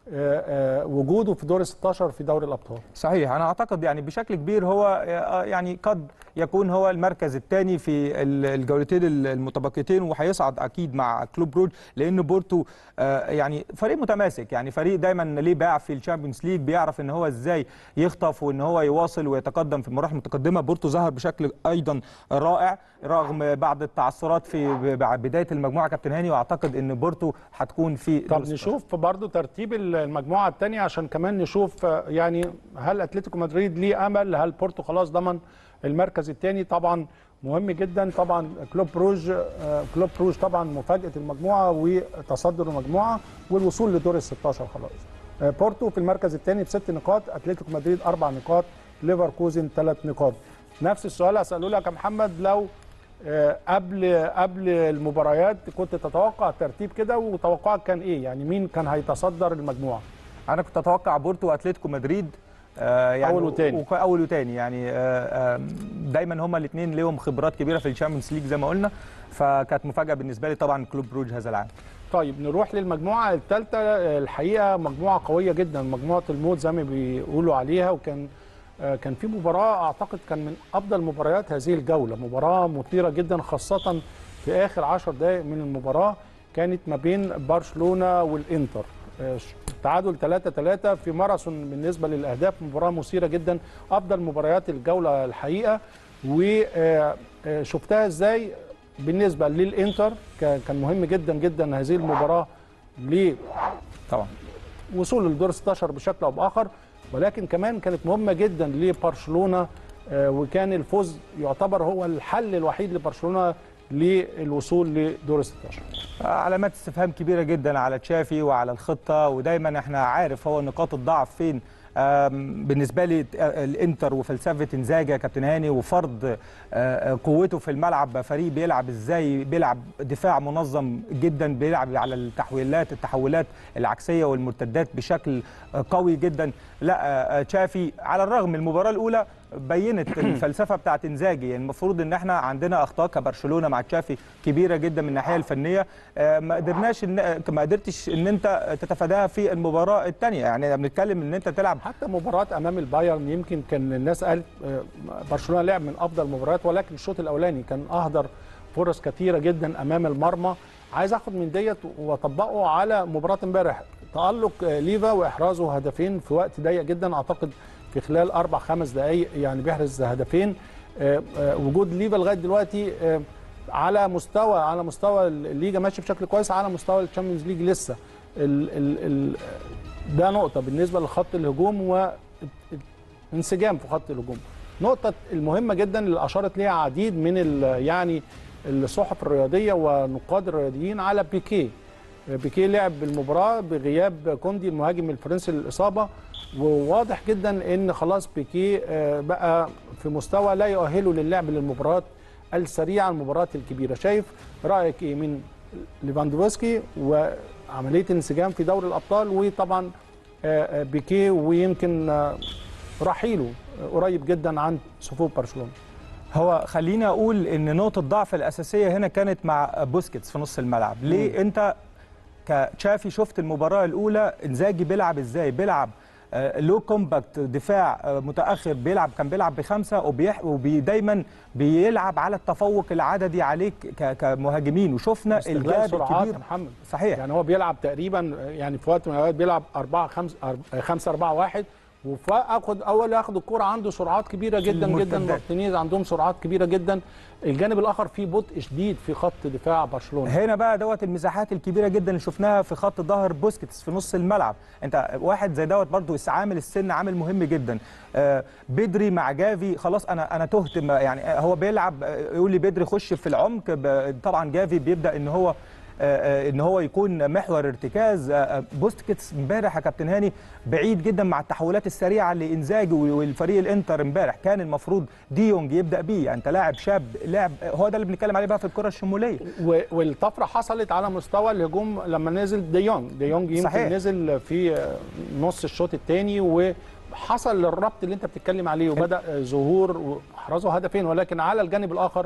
Speaker 1: وجوده في دور ستاشر في دوري الابطال.
Speaker 2: صحيح، انا اعتقد يعني بشكل كبير هو يعني قد يكون هو المركز الثاني في الجولتين المتبقيتين، وهيصعد اكيد مع كلوب بروج، لان بورتو يعني فريق متماسك، يعني فريق دايما ليه باع في الشامبيونز ليج، بيعرف ان هو ازاي يخطف وان هو يواصل ويتقدم في المراحل المتقدمه. بورتو ظهر بشكل ايضا رائع رغم بعض التعثرات في بدايه المجموعه كابتن هاني، واعتقد ان بورتو هتكون في.
Speaker 1: طب نشوف برضو ترتيب المجموعه الثانيه عشان كمان نشوف يعني هل اتلتيكو مدريد ليه امل، هل بورتو خلاص ضمن المركز الثاني. طبعا مهم جدا طبعا كلوب بروج كلوب بروج طبعا مفاجاه المجموعه وتصدر المجموعه والوصول لدور ال ستاشر خلاص. بورتو في المركز الثاني بست نقاط، اتلتيكو مدريد اربع نقاط، ليفركوزن ثلاث نقاط. نفس السؤال هساله لك يا محمد، لو قبل قبل المباريات كنت تتوقع الترتيب كده وتوقعك كان ايه؟ يعني مين كان هيتصدر المجموعه؟
Speaker 2: انا كنت اتوقع بورتو واتلتيكو مدريد يعني
Speaker 1: اول وتاني
Speaker 2: اول وتاني يعني دايما هما الاثنين ليهم خبرات كبيره في الشامبيونز ليج زي ما قلنا، فكانت مفاجاه بالنسبه لي طبعا كلوب بروج هذا العام.
Speaker 1: طيب نروح للمجموعه الثالثه، الحقيقه مجموعه قويه جدا، مجموعه الموت زي ما بيقولوا عليها، وكان كان في مباراه اعتقد كان من افضل مباريات هذه الجوله، مباراه مثيره جدا خاصه في اخر عشر دقائق من المباراه، كانت ما بين برشلونه والانتر، تعادل ثلاثة ثلاثة في ماراثون بالنسبه للاهداف، مباراه مثيره جدا، افضل مباريات الجوله الحقيقه. وشفتها ازاي بالنسبه للانتر؟ كان مهم جدا جدا هذه المباراه ل
Speaker 2: طبعا
Speaker 1: وصول للدور ستاشر بشكل او باخر، ولكن كمان كانت مهمه جدا لبرشلونه، وكان الفوز يعتبر هو الحل الوحيد لبرشلونه للوصول لدور ستاشر.
Speaker 2: علامات استفهام كبيره جدا على تشافي وعلى الخطه، ودايما احنا عارف هو نقاط الضعف فين. بالنسبه لي الانتر وفلسفه انزاجي كابتن هاني وفرض قوته في الملعب، فريق بيلعب ازاي، بيلعب دفاع منظم جدا، بيلعب على التحويلات التحولات العكسيه والمرتدات بشكل قوي جدا. لا تشافي على الرغم من المباراه الاولى بينت الفلسفه بتاعت انزاجي، يعني المفروض ان احنا عندنا اخطاء كبرشلونه مع تشافي كبيره جدا من الناحيه الفنيه، ما قدرناش إن ما قدرتش ان انت تتفاداها في المباراه الثانيه. يعني بنتكلم ان انت تلعب
Speaker 1: حتى مباراه امام البايرن، يمكن كان الناس قالت برشلونه لعب من افضل المباريات، ولكن الشوط الاولاني كان اهدر فرص كثيره جدا امام المرمى. عايز اخد من ديت واطبقه على مباراه امبارح، تالق ليفا واحرازه هدفين في وقت ضيق جدا، اعتقد في خلال اربع خمس دقائق يعني بيحرز هدفين. وجود ليفا لغايه دلوقتي على مستوى على مستوى الليجا ماشي بشكل كويس، على مستوى الشامبيونز ليج لسه. ال ال ال ده نقطه بالنسبه لخط الهجوم وانسجام في خط الهجوم. نقطه المهمه جدا اللي اشارت ليها عديد من يعني الصحف الرياضيه ونقاد الرياضيين على بيكيه. بيكيه لعب المباراه بغياب كوندي المهاجم الفرنسي للاصابه، وواضح جدا ان خلاص بيكيه بقى في مستوى لا يؤهله للعب للمباريات السريعه، المباريات الكبيره. شايف رايك ايه من ليفاندوفسكي وعمليه انسجام في دوري الابطال، وطبعا بيكيه ويمكن رحيله قريب جدا عن صفوف برشلونه؟
Speaker 2: هو خليني اقول ان نقطه الضعف الاساسيه هنا كانت مع بوسكيتس في نص الملعب. ليه؟ انت كتشافي شفت المباراه الاولى انزاجي بيلعب ازاي، بيلعب لو كومباكت دفاع متاخر، بيلعب كان بيلعب بخمسه ودايما بيلعب على التفوق العددي عليك كمهاجمين، وشفنا الجاب الكبير.
Speaker 1: محمد
Speaker 2: صحيح،
Speaker 1: يعني هو بيلعب تقريبا يعني في وقت من الاوقات بيلعب أربعة خمسة أربعة واحد، وفاخد اول ياخد الكره عنده سرعات كبيره جدا جدا، مارتينيز عندهم سرعات كبيره جدا. الجانب الاخر فيه بطء شديد في خط دفاع برشلونه.
Speaker 2: هنا بقى دوت المساحات الكبيره جدا اللي شفناها في خط ظهر بوسكيتس في نص الملعب. انت واحد زي دوت برضو عامل السن عامل مهم جدا. آه بدري مع جافي خلاص انا انا تهت، يعني هو بيلعب يقول لي بدري خش في العمق، طبعا جافي بيبدا ان هو ان هو يكون محور ارتكاز. بوسكيتس امبارح يا كابتن هاني بعيد جدا مع التحولات السريعه لانزاجي والفريق الانتر امبارح، كان المفروض ديونج يبدا بيه. يعني انت لاعب شاب، لاعب هو ده اللي بنتكلم عليه بقى في الكره الشموليه.
Speaker 1: والطفره حصلت على مستوى الهجوم لما نزل ديونج ديونج يمكن صحيح. نزل في نص الشوط الثاني وحصل الربط اللي انت بتتكلم عليه، وبدا ظهور واحرزوا هدفين. ولكن على الجانب الاخر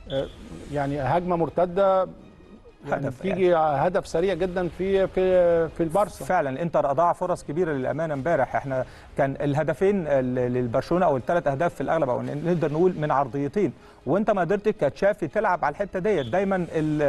Speaker 1: يعني هجمه مرتده يعني هدف تيجي يعني. هدف سريع جدا في في في البارسا.
Speaker 2: فعلا الانتر اضاع فرص كبيره للامانه امبارح. احنا كان الهدفين للبرشلونه او الثلاث اهداف في الاغلب، او نقدر نقول من عرضيتين، وانت ما قدرتش كتشافي تلعب على الحته ديت. دايما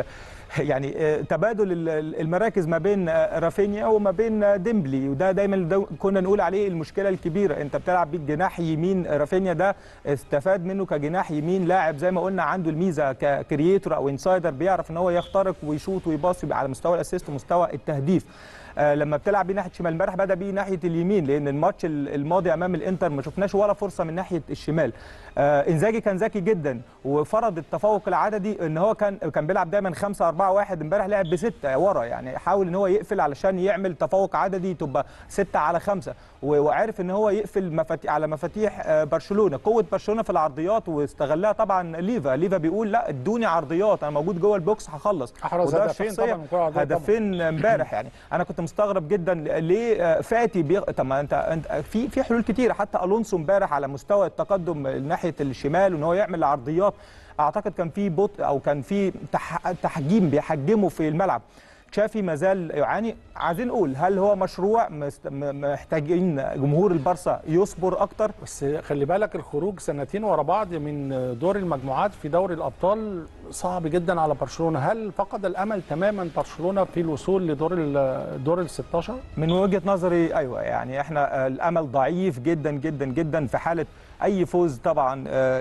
Speaker 2: يعني تبادل المراكز ما بين رافينيا وما بين ديمبلي، وده دايما كنا نقول عليه المشكله الكبيره. انت بتلعب بيك جناح يمين، رافينيا ده استفاد منه كجناح يمين، لاعب زي ما قلنا عنده الميزه ككرييتور او انسايدر، بيعرف ان هو يخترق ويشوط ويباصي على مستوى الاسيست ومستوى التهديف. آه لما بتلعب بيه ناحيه شمال، امبارح بدا بيه ناحيه اليمين، لان الماتش الماضي امام الانتر ما شفناش ولا فرصه من ناحيه الشمال. آه انزاجي كان ذكي جدا وفرض التفوق العددي، ان هو كان كان بيلعب دايما خمسة أربعة واحد، امبارح لعب بسته ورا، يعني حاول ان هو يقفل علشان يعمل تفوق عددي تبقى ستة على خمسة، وعارف ان هو يقفل مفاتيح على مفاتيح آه برشلونه. قوه برشلونه في العرضيات واستغلها طبعا ليفا ليفا بيقول لا ادوني عرضيات، انا موجود جوه البوكس هخلص.
Speaker 1: احرز هدفين طبعا،
Speaker 2: هدفين امبارح. يعني انا كنت مستغرب جدا ليه فاتي بي... طب ما انت انت في في حلول كتيره، حتى الونسو امبارح على مستوى التقدم ناحيه الشمال وان هو يعمل عرضيات، اعتقد كان في بطء او كان في تح... تحجيم بيحجمه في الملعب. تشافي ما زال يعاني. عايزين نقول هل هو مشروع مست... محتاجين جمهور البارسا يصبر اكتر؟
Speaker 1: بس خلي بالك الخروج سنتين ورا بعض من دور المجموعات في دوري الابطال صعب جدا على برشلونه. هل فقد الامل تماما برشلونه في الوصول لدور دور ال ستاشر؟
Speaker 2: من وجهه نظري ايوه، يعني احنا الامل ضعيف جدا جدا جدا في حاله اي فوز طبعا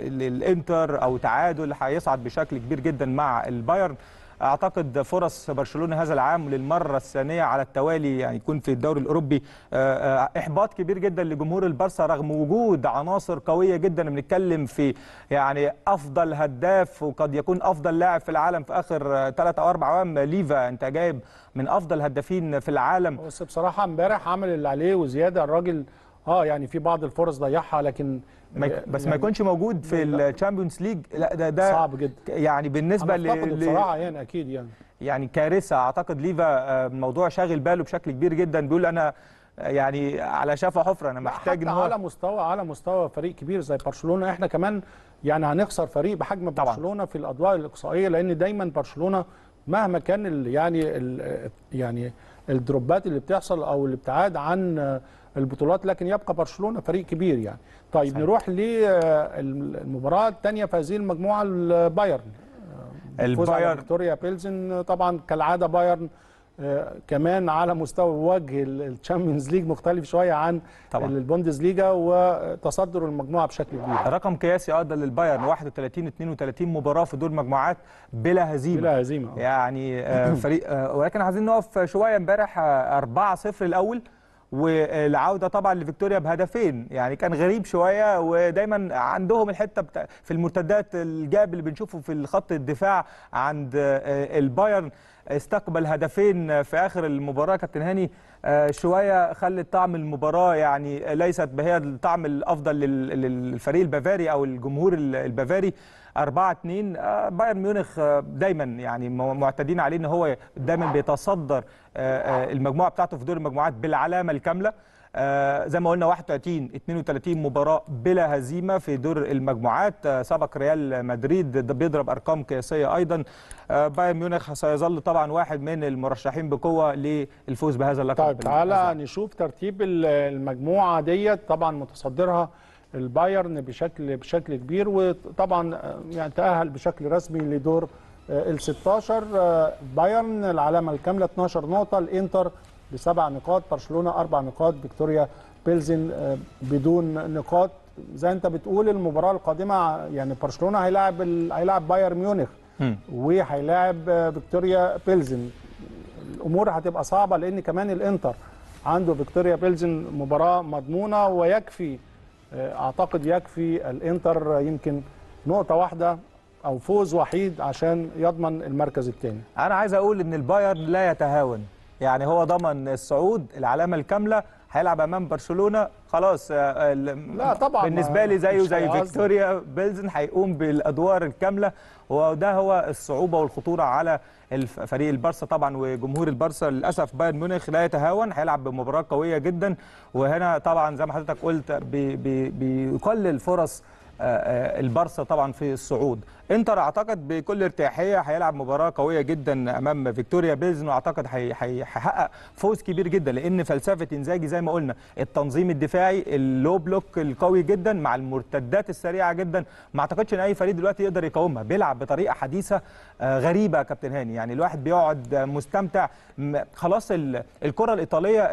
Speaker 2: للانتر او تعادل هيصعد بشكل كبير جدا مع البايرن. اعتقد فرص برشلونه هذا العام للمره الثانيه على التوالي يعني يكون في الدوري الاوروبي احباط كبير جدا لجمهور البارسا رغم وجود عناصر قويه جدا. بنتكلم في يعني افضل هداف وقد يكون افضل لاعب في العالم في اخر ثلاث او اربع ايام، ليفا انت جايب من افضل هدافين في العالم.
Speaker 1: بس بصراحه امبارح عمل اللي عليه وزياده. الراجل اه يعني في بعض الفرص ضيعها، لكن
Speaker 2: ما بس يعني ما يكونش موجود في الشامبيونز ليج، لا ده ده
Speaker 1: صعب جدا
Speaker 2: يعني بالنسبه
Speaker 1: ل بصراحه يعني اكيد يعني
Speaker 2: يعني كارثه. اعتقد ليفا الموضوع شاغل باله بشكل كبير جدا، بيقول انا يعني على شفا حفره، انا محتاج
Speaker 1: ان هو على مستوى على مستوى فريق كبير زي برشلونه. احنا كمان يعني هنخسر فريق بحجم برشلونه في الاضواء الاقصائيه، لان دايما برشلونه مهما كان ال يعني ال يعني الدروبات اللي بتحصل او الابتعاد عن البطولات، لكن يبقى برشلونه فريق كبير يعني. طيب صحيح. نروح للمباراه الثانيه في هذه المجموعه، البايرن. البايرن فيكتوريا بيلزن، طبعا كالعاده بايرن آه كمان على مستوى وجه الشامبيونز ليج مختلف شويه عن طبعا البوندس ليجا، وتصدر المجموعه بشكل كبير.
Speaker 2: رقم قياسي ادى للبايرن واحد وثلاثين اثنين وثلاثين مباراه في دور مجموعات بلا هزيمه
Speaker 1: بلا هزيمه
Speaker 2: يعني آه فريق آه ولكن عايزين نقف شويه. امبارح أربعة صفر الاول، والعوده طبعا لفيكتوريا بهدفين، يعني كان غريب شويه. ودايما عندهم الحته بتاع في المرتدات الجاب اللي بنشوفه في الخط الدفاع عند البايرن. استقبل هدفين في اخر المباراه كابتن هاني، شويه خلت طعم المباراه يعني ليست بهي الطعم الافضل للفريق البافاري او الجمهور البافاري. أربعة اثنين بايرن ميونخ دايما يعني معتادين عليه ان هو دايما بيتصدر المجموعه بتاعته في دور المجموعات بالعلامه الكامله. زي ما قلنا واحد وثلاثين اثنين وثلاثين مباراه بلا هزيمه في دور المجموعات، سبق ريال مدريد بيضرب ارقام قياسيه ايضا. بايرن ميونخ سيظل طبعا واحد من المرشحين بقوه للفوز بهذا اللقب.
Speaker 1: طيب تعالى نشوف ترتيب المجموعه ديت. طبعا متصدرها البايرن بشكل بشكل كبير، وطبعا يعني تأهل بشكل رسمي لدور ال ستاشر. بايرن العلامه الكامله اثناشر نقطه، الانتر بسبع نقاط، برشلونه اربع نقاط، فيكتوريا بيلزن بدون نقاط. زي انت بتقول المباراه القادمه يعني برشلونه هيلاعب هيلاعب بايرن ميونخ وهيلاعب فيكتوريا بيلزن. الامور هتبقى صعبه لان كمان الانتر عنده فيكتوريا بيلزن مباراه مضمونه، ويكفي اعتقد يكفي الانتر يمكن نقطه واحده او فوز وحيد عشان يضمن المركز الثاني.
Speaker 2: انا عايز اقول ان البايرن لا يتهاون، يعني هو ضمن الصعود العلامه الكامله، هيلعب امام برشلونه خلاص.
Speaker 1: لا طبعا
Speaker 2: بالنسبه لي زيه زي فيكتوريا بيلزن هيقوم بالادوار الكامله، وده هو الصعوبه والخطوره على فريق البارسا طبعا وجمهور البارسا. للاسف بايرن ميونخ لا يتهاون، هيلعب بمباراه قويه جدا، وهنا طبعا زي ما حضرتك قلت بيقلل فرص البارسا طبعا في الصعود. انتر اعتقد بكل ارتياحيه هيلعب مباراه قويه جدا امام فيكتوريا بيلزن، واعتقد هيحقق فوز كبير جدا، لان فلسفه انزاجي زي ما قلنا التنظيم الدفاعي، اللو بلوك القوي جدا مع المرتدات السريعه جدا، ما اعتقدش ان اي فريق دلوقتي يقدر يقاومها. بيلعب بطريقه حديثه غريبه يا كابتن هاني، يعني الواحد بيقعد مستمتع. خلاص الكره الايطاليه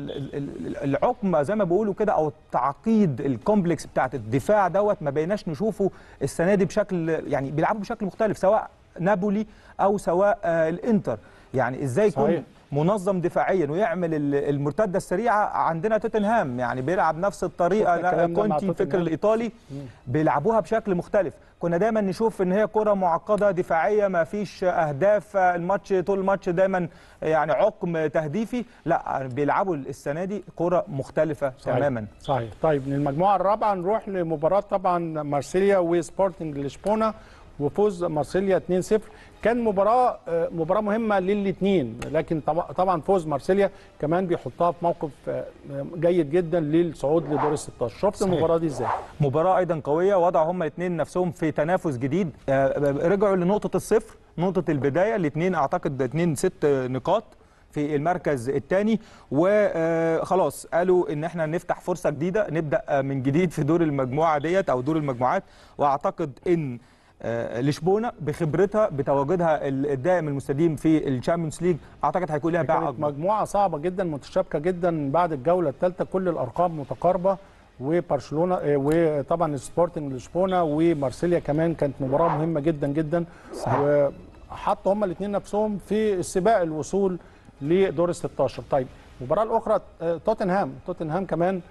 Speaker 2: العقم زي ما بيقولوا كده، او التعقيد الكومبلكس بتاعت الدفاع دوت ما بقيناش نشوفه السنه دي بشكل يعني بيلعبوا بشكل مختلف، سواء نابولي او سواء آه الانتر. يعني ازاي يكون صحيح. منظم دفاعيا ويعمل المرتده السريعه. عندنا توتنهام يعني بيلعب نفس الطريقه، كونتي الفكر الايطالي بيلعبوها بشكل مختلف. كنا دايما نشوف ان هي كره معقده دفاعيه ما فيش اهداف، الماتش طول الماتش دايما يعني عقم تهديفي. لا بيلعبوا السنه دي كره مختلفه صحيح. تماما.
Speaker 1: صحيح. طيب من المجموعه الرابعه نروح لمباراه طبعا مارسيليا وسبورتنج لشبونه، وفوز مارسيليا اثنين صفر. كان مباراه مباراه مهمه للاثنين، لكن طبعا فوز مارسيليا كمان بيحطها في موقف جيد جدا للصعود لدور ال ستاشر. شفت صحيح. المباراه دي ازاي؟
Speaker 2: مباراه ايضا قويه، وضعوا هما الاثنين نفسهم في تنافس جديد، رجعوا لنقطه الصفر، نقطه البدايه. الاثنين اعتقد اثنين ست نقاط في المركز الثاني، وخلاص قالوا ان احنا نفتح فرصه جديده، نبدا من جديد في دور المجموعه ديت او دور المجموعات. واعتقد ان لشبونه بخبرتها بتواجدها الدائم المستديم في الشامبيونز ليج اعتقد هيكون لها باع اكبر.
Speaker 1: مجموعه صعبه جدا، متشابكه جدا بعد الجوله الثالثه، كل الارقام متقاربه، وبرشلونه وطبعا سبورتنج لشبونه ومارسيليا كمان كانت مباراه مهمه جدا جدا. صحيح. وحطوا هما الاثنين نفسهم في السباق الوصول لدور ال ستاشر. طيب المباراه الاخرى توتنهام، توتنهام كمان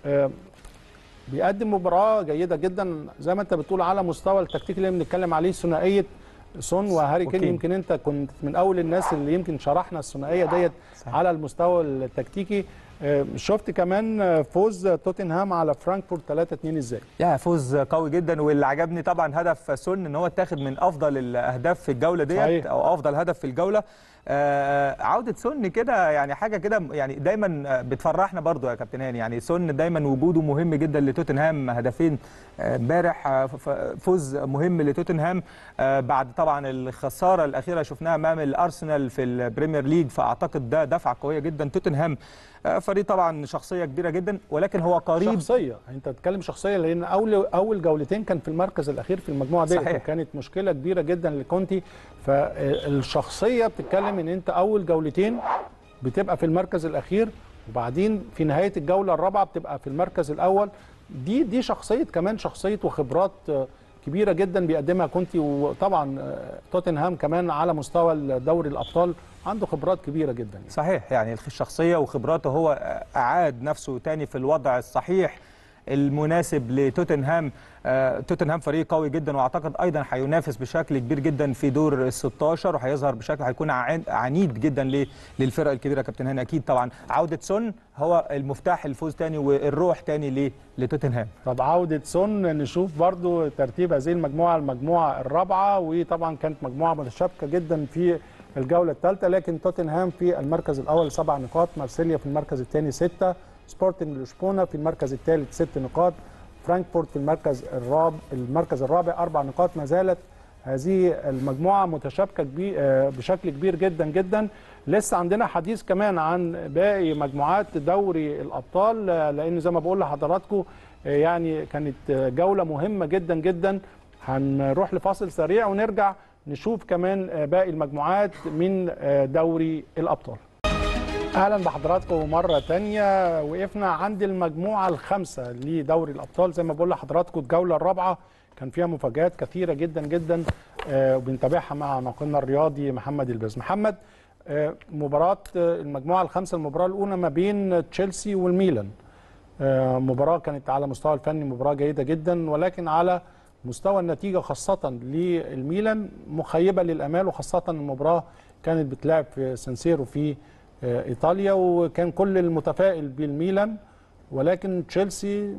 Speaker 1: بيقدم مباراه جيده جدا زي ما انت بتقول على مستوى التكتيكي اللي بنتكلم عليه، ثنائيه سون وهاري كين. يمكن انت كنت من اول الناس اللي يمكن شرحنا الثنائيه ديت على المستوى التكتيكي. شفت كمان فوز توتنهام على فرانكفورت ثلاثة اثنين ازاي؟
Speaker 2: يا فوز قوي جدا، واللي عجبني طبعا هدف سون ان هو اتاخد من افضل الاهداف في الجوله ديت او افضل هدف في الجوله. آه عوده سون كده يعني حاجه كده يعني دايما بتفرحنا برضو يا كابتن هاني. يعني سون دايما وجوده مهم جدا لتوتنهام، هدفين امبارح، آه فوز مهم لتوتنهام آه بعد طبعا الخساره الاخيره شفناها امام الارسنال في البريمير ليج. فاعتقد ده دفعه قويه جدا. توتنهام آه فريق طبعا شخصيه كبيره جدا، ولكن هو قريب.
Speaker 1: شخصيه، انت بتتكلم شخصيه لان اول اول جولتين كان في المركز الاخير في المجموعه دي، وكانت مشكله كبيره جدا لكونتي. فالشخصيه بتتكلم ان انت اول جولتين بتبقى في المركز الاخير، وبعدين في نهايه الجوله الرابعه بتبقى في المركز الاول. دي دي شخصيه، كمان شخصيه وخبرات كبيره جدا بيقدمها كونتي. وطبعا توتنهام كمان على مستوى دوري الابطال عنده خبرات كبيره جدا.
Speaker 2: صحيح، يعني الشخصيه وخبراته، هو اعاد نفسه تاني في الوضع الصحيح المناسب لتوتنهام. آه، توتنهام فريق قوي جدا، واعتقد ايضا هينافس بشكل كبير جدا في دور ال ستاشر، وهيظهر بشكل هيكون عنيد جدا للفرق الكبيره. كابتن هاني اكيد طبعا عوده سون هو المفتاح الفوز تاني والروح تاني لتوتنهام.
Speaker 1: طب عوده سون، نشوف برضو ترتيب هذه المجموعه، المجموعه الرابعه، وطبعا كانت مجموعه متشابكه جدا في الجوله الثالثه، لكن توتنهام في المركز الاول سبع نقاط، مارسيليا في المركز الثاني سته، سبورتنج لشبونه في المركز الثالث ست نقاط، فرانكفورت في المركز الرابع المركز الرابع اربع نقاط. ما زالت هذه المجموعه متشابكه بشكل كبير جدا جدا. لسه عندنا حديث كمان عن باقي مجموعات دوري الابطال، لان زي ما بقول لحضراتكم يعني كانت جوله مهمه جدا جدا. هنروح لفاصل سريع ونرجع نشوف كمان باقي المجموعات من دوري الابطال. اهلا بحضراتكم مره ثانيه. وقفنا عند المجموعه الخامسه لدوري الابطال. زي ما بقول لحضراتكم الجوله الرابعه كان فيها مفاجات كثيره جدا جدا، وبنتابعها مع ناقدنا الرياضي محمد الباز. محمد، مباراه المجموعه الخامسه، المباراه الاولى ما بين تشيلسي والميلان، مباراه كانت على المستوى الفني مباراه جيده جدا، ولكن على مستوى النتيجه خاصه للميلان مخيبه للامال، وخاصه المباراه كانت بتلعب في سانسيرو في ايطاليا، وكان كل المتفائل بالميلان، ولكن تشيلسي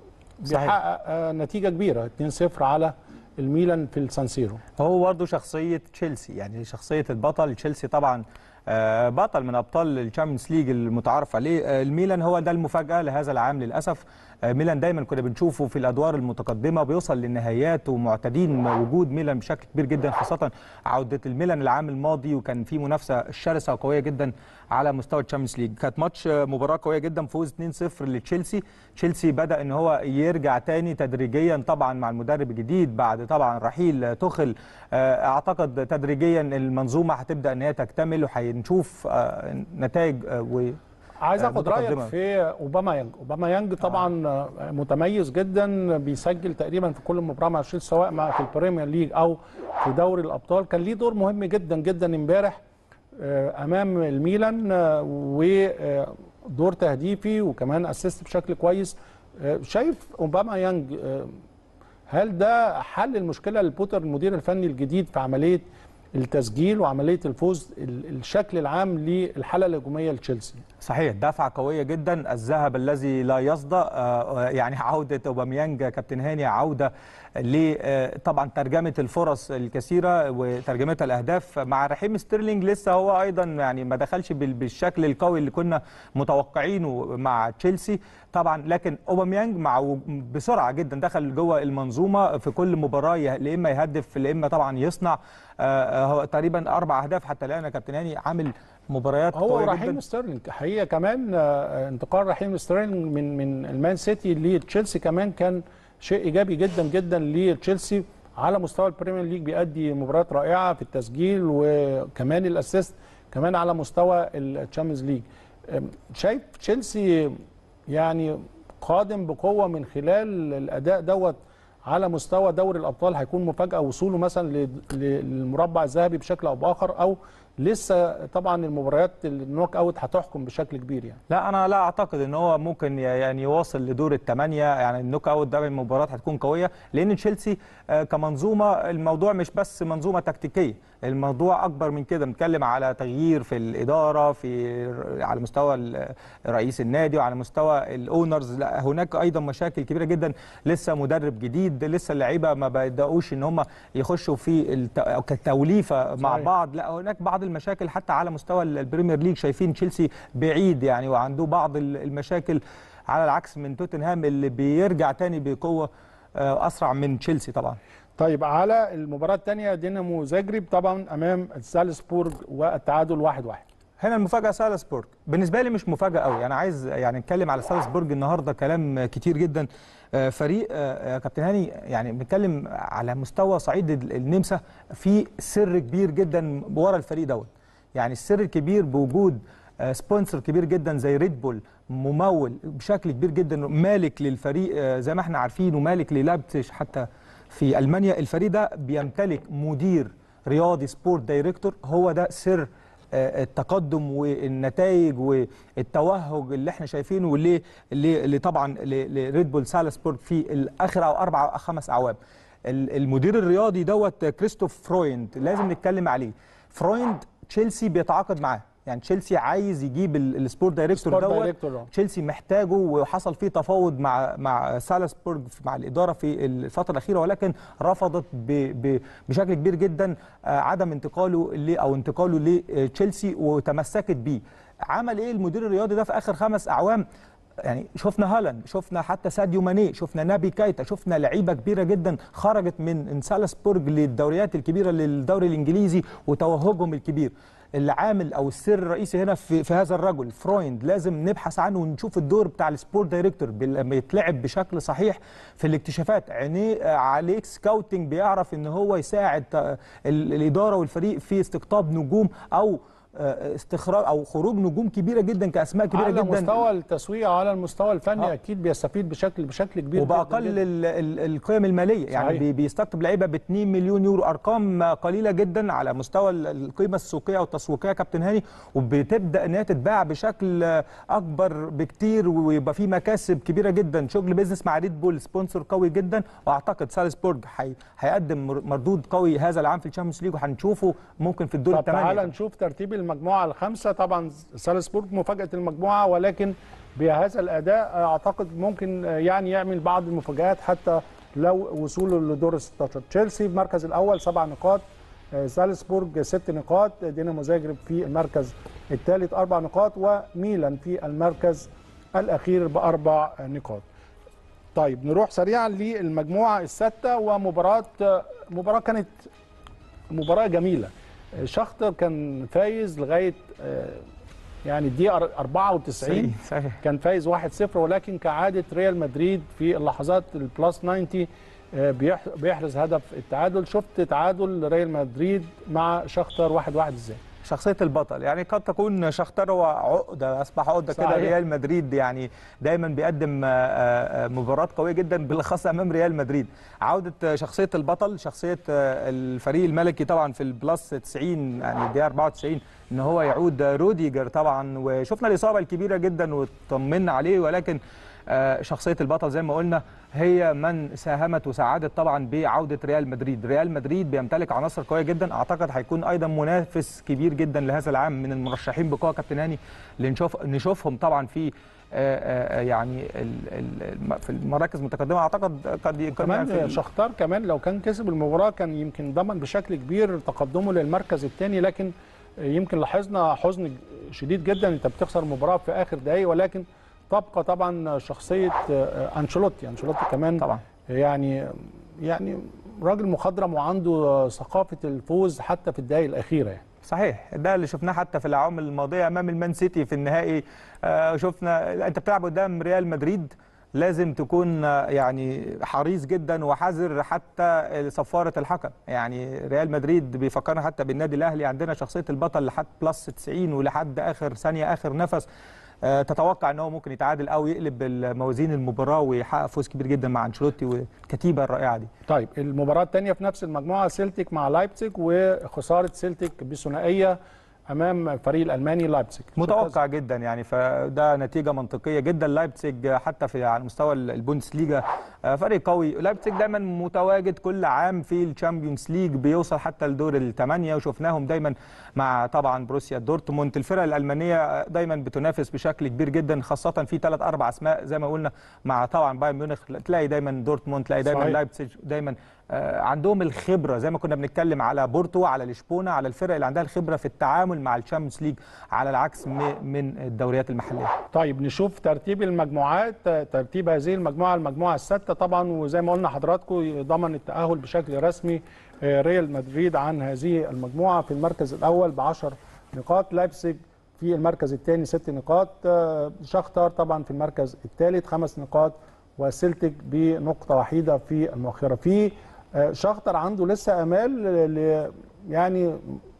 Speaker 1: بيحقق نتيجه كبيره اتنين صفر على الميلان في السانسيرو.
Speaker 2: هو برضه شخصيه تشيلسي، يعني شخصيه البطل. تشيلسي طبعا بطل من ابطال الشامبيونز ليج المتعارف عليه. الميلان هو ده المفاجاه لهذا العام للاسف. ميلان دايما كنا بنشوفه في الادوار المتقدمه بيوصل للنهائيات، ومعتادين وجود ميلان بشكل كبير جدا، خاصه عوده الميلان العام الماضي، وكان في منافسه شرسه وقويه جدا على مستوى الشامبيونز ليج. كانت ماتش مباراه قويه جدا، فوز اتنين صفر لتشيلسي. تشيلسي بدا ان هو يرجع تاني تدريجيا طبعا مع المدرب الجديد بعد طبعا رحيل توخل. اعتقد تدريجيا المنظومه هتبدا ان هي تكتمل، وهنشوف نتائج و
Speaker 1: عايز اخد رايك في اوباما يانج. اوباما يانج طبعا آه. متميز جدا، بيسجل تقريبا في كل مباراه مع تشيلسي سواء مع في البريمير ليج او في دوري الابطال. كان ليه دور مهم جدا جدا امبارح آه امام الميلان، آه ودور تهديفي وكمان اسيست بشكل كويس. آه شايف اوباما يانج آه هل ده حل المشكله لبوتر المدير الفني الجديد في عمليه التسجيل وعمليه الفوز، الشكل العام للحاله الهجوميه لتشيلسي؟
Speaker 2: صحيح، دفعة قوية جدا، الذهب الذي لا يصدأ. يعني عودة أوباميانج كابتن هاني، عودة ل طبعا ترجمة الفرص الكثيرة وترجمتها الأهداف. مع رحيم ستيرلينج لسه هو أيضا يعني ما دخلش بالشكل القوي اللي كنا متوقعينه مع تشيلسي طبعا، لكن أوباميانج مع بسرعة جدا دخل جوه المنظومة في كل مباراة، يا إما يهدف يا إما طبعا يصنع. هو تقريبا أربع أهداف حتى الآن يا كابتن هاني، عامل مباريات
Speaker 1: هو
Speaker 2: قوية
Speaker 1: رحيم
Speaker 2: جدا.
Speaker 1: ستيرلينج حقيقه كمان انتقال رحيم ستيرلينج من من المان سيتي لتشيلسي كمان كان شيء ايجابي جدا جدا لتشيلسي على مستوى البريمير ليج، بيأدي مباريات رائعه في التسجيل وكمان الاسيست، كمان على مستوى الشامبيونز ليج. شايف تشيلسي يعني قادم بقوه من خلال الاداء دوت على مستوى دوري الابطال، هيكون مفاجاه وصوله مثلا للمربع الذهبي بشكل او باخر، او لسه طبعا المباريات النوك اوت هتحكم بشكل كبير يعني؟
Speaker 2: لا انا لا اعتقد ان هو ممكن يعني يواصل لدور الثمانيه، يعني النوك اوت ده المباراه هتكون قويه، لان تشيلسي كمنظومه الموضوع مش بس منظومه تكتيكيه، الموضوع اكبر من كده، بنتكلم على تغيير في الاداره، في على مستوى رئيس النادي وعلى مستوى الاونرز. لا هناك ايضا مشاكل كبيره جدا، لسه مدرب جديد، لسه اللعيبه ما بداوش ان هم يخشوا في التوليفه مع
Speaker 1: صحيح.
Speaker 2: بعض. لا هناك بعض المشاكل حتى على مستوى البريمير ليج، شايفين تشيلسي بعيد يعني وعنده بعض المشاكل على العكس من توتنهام اللي بيرجع تاني بقوه اسرع من تشيلسي طبعا.
Speaker 1: طيب على المباراه الثانيه دينامو زاجريب طبعا امام سالزبورج والتعادل واحد واحد.
Speaker 2: هنا المفاجاه سالزبورج، بالنسبه لي مش مفاجاه قوي، انا عايز يعني نتكلم على سالزبورج النهارده كلام كتير جدا. فريق كابتن هاني يعني بنتكلم على مستوى صعيد النمسا، في سر كبير جدا ورا الفريق دوت، يعني السر الكبير بوجود سبونسر كبير جدا زي ريد بول، ممول بشكل كبير جدا، مالك للفريق زي ما احنا عارفين ومالك للايبزيج حتى في المانيا. الفريق ده بيمتلك مدير رياضي سبورت دايركتور، هو ده سر التقدم والنتائج والتوهج اللي احنا شايفينه، واللي اللي طبعا لريد بول سالزبورج في الاخر او اربع او خمس اعوام. المدير الرياضي دوت كريستوف فرويند، لازم نتكلم عليه. فرويند تشيلسي بيتعاقد معاه، يعني تشيلسي عايز يجيب السبورت دايركتور دوت، تشيلسي محتاجه، وحصل فيه تفاوض مع مع سالزبورج مع الاداره في الفتره الاخيره، ولكن رفضت ب ب بشكل كبير جدا عدم انتقاله ل او انتقاله لتشيلسي وتمسكت بيه. عمل ايه المدير الرياضي ده في اخر خمس اعوام؟ يعني شفنا هالاند، شفنا حتى ساديو ماني، شفنا نابي كايتا، شفنا لعيبه كبيره جدا خرجت من سالزبورج للدوريات الكبيره للدوري الانجليزي وتوهجهم الكبير. العامل او السر الرئيسي هنا في, في هذا الرجل فرويند، لازم نبحث عنه ونشوف الدور بتاع السبورت دايركتور لما يتلعب بشكل صحيح في الاكتشافات، عينيه عليه سكاوتنج، بيعرف ان هو يساعد الاداره والفريق في استقطاب نجوم او استخراج او خروج نجوم كبيره جدا كاسماء كبيره
Speaker 1: على
Speaker 2: جدا
Speaker 1: على مستوى التسويق، على المستوى الفني آه. اكيد بيستفيد بشكل بشكل كبير
Speaker 2: وباقل
Speaker 1: جداً
Speaker 2: جداً. القيم الماليه، يعني صحيح. بيستقطب لعيبه ب اتنين مليون يورو، ارقام قليله جدا على مستوى القيمه السوقيه والتسويقيه كابتن هاني، وبتبدا ان هي تتباع بشكل اكبر بكتير ويبقى في مكاسب كبيره جدا. شغل بيزنس مع ريد بول، سبونسر قوي جدا، واعتقد سالزبورج هيقدم مردود قوي هذا العام في الشامبيونز ليج، وهنشوفه ممكن في الدور الثمانيه.
Speaker 1: تعال نشوف ترتيب المجموعه الخامسه. طبعا سالزبورج مفاجاه المجموعه، ولكن بهذا الاداء اعتقد ممكن يعني يعمل بعض المفاجات حتى لو وصوله لدور ستاشر. تشيلسي في المركز الاول سبع نقاط، سالزبورج ست نقاط، دينامو زاجرب في المركز الثالث اربع نقاط، وميلان في المركز الاخير باربع نقاط. طيب نروح سريعا للمجموعه السادسه، ومباراه مباراه كانت مباراه جميله. شختر كان فايز لغايه يعني الدقيقه اربعة وتسعين،
Speaker 2: صحيح.
Speaker 1: كان فايز واحد صفر، ولكن كعاده ريال مدريد في اللحظات البلس تسعين بيحرز هدف التعادل. شفت تعادل ريال مدريد مع شختر واحد واحد ازاي؟
Speaker 2: شخصيه البطل، يعني قد تكون شختر هو عقده، اصبح عقده كده. ريال مدريد يعني دايما بيقدم مباراه قويه جدا بالاخص امام ريال مدريد. عوده شخصيه البطل، شخصيه الفريق الملكي طبعا في البلس تسعين، يعني الدقيقه اربعة وتسعين، ان هو يعود روديجر طبعا، وشفنا الاصابه الكبيره جدا وطمنا عليه، ولكن شخصيه البطل زي ما قلنا هي من ساهمت وساعدت طبعا بعوده ريال مدريد. ريال مدريد بيمتلك عناصر قويه جدا، اعتقد هيكون ايضا منافس كبير جدا لهذا العام، من المرشحين بقوه كابتن هاني اللي نشوف نشوفهم طبعا في يعني في المراكز المتقدمه. اعتقد قد
Speaker 1: كمان شختار كمان لو كان كسب المباراه كان يمكن ضمن بشكل كبير تقدمه للمركز الثاني، لكن يمكن لاحظنا حزن شديد جدا انت بتخسر مباراه في اخر دقائق، ولكن تبقى طبعا شخصيه انشيلوتي. انشيلوتي كمان طبعا يعني يعني راجل مخضرم وعنده ثقافه الفوز حتى في الدقائق الاخيره يعني.
Speaker 2: صحيح، ده اللي شفناه حتى في الأعوام الماضيه امام المان سيتي في النهائي. آه شفنا انت بتلعب قدام ريال مدريد لازم تكون يعني حريص جدا وحذر حتى صفاره الحكم. يعني ريال مدريد بيفكرنا حتى بالنادي الاهلي، عندنا شخصيه البطل لحد بلس تسعين ولحد اخر ثانيه اخر نفس. أه تتوقع ان هو ممكن يتعادل او يقلب موازين المباراه ويحقق فوز كبير جدا مع انشيلوتي والكتيبه الرائعه دي.
Speaker 1: طيب المباراه الثانيه في نفس المجموعه سيلتيك مع لايبزيج، وخساره سيلتيك بثنائيه امام الفريق الالماني لايبزيج.
Speaker 2: متوقع جدا يعني، فده نتيجه منطقيه جدا. لايبزيج حتى في على مستوى البوندسليجا فريق قوي. لايبزيج دايما متواجد كل عام في الشامبيونز ليج، بيوصل حتى لدور الثمانيه، وشفناهم دايما مع طبعا بروسيا دورتموند. الفرق الالمانيه دايما بتنافس بشكل كبير جدا، خاصه في ثلاث اربع اسماء زي ما قلنا مع طبعا بايرن ميونخ، تلاقي دايما دورتموند، تلاقي دايما لايبزيج، دايما عندهم الخبره زي ما كنا بنتكلم على بورتو، على لشبونه، على الفرق اللي عندها الخبره في التعامل مع الشامبيونز ليج على العكس من الدوريات المحليه.
Speaker 1: طيب نشوف ترتيب المجموعات. ترتيب هذه المجموعه المجموعه السادسه طبعا، وزي ما قلنا حضراتكم ضمن التاهل بشكل رسمي ريال مدريد عن هذه المجموعه في المركز الاول ب عشر نقاط، لايبزيج في المركز الثاني ست نقاط، شختار طبعا في المركز الثالث خمس نقاط، وسيلتيك بنقطه وحيده في المؤخره. في شختار عنده لسه امال يعني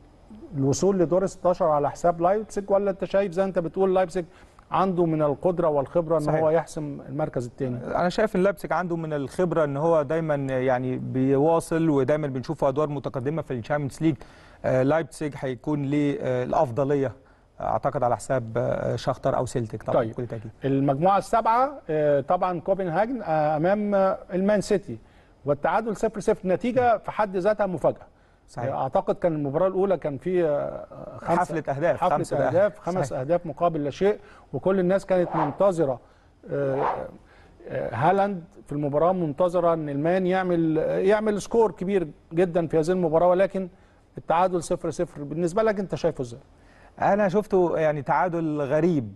Speaker 1: الوصول لدور ستاشر على حساب لايبزيج، ولا انت شايف زي انت بتقول لايبزيج عنده من القدره والخبره ان صحيح. هو يحسم المركز الثاني؟
Speaker 2: انا شايف ان لايبزيج عنده من الخبره ان هو دايما يعني بيواصل، ودايما بنشوفه ادوار متقدمه في الشامبيونز ليج. لايبزيج هيكون ليه الافضليه اعتقد على حساب شختار او سيلتيك طبعا.
Speaker 1: طيب. بكل تاكيد المجموعه السابعه طبعا كوبنهاجن امام المان سيتي، والتعادل صفر صفر، نتيجه في حد ذاتها مفاجاه. صحيح. اعتقد كان المباراه الاولى كان في
Speaker 2: حفله اهداف
Speaker 1: حفله خمس اهداف خمس صحيح. اهداف مقابل لا شيء، وكل الناس كانت منتظره هالاند في المباراه، منتظره ان المان يعمل يعمل سكور كبير جدا في هذه المباراه، ولكن التعادل صفر صفر بالنسبه لك انت شايفه ازاي؟
Speaker 2: انا شفته يعني تعادل غريب.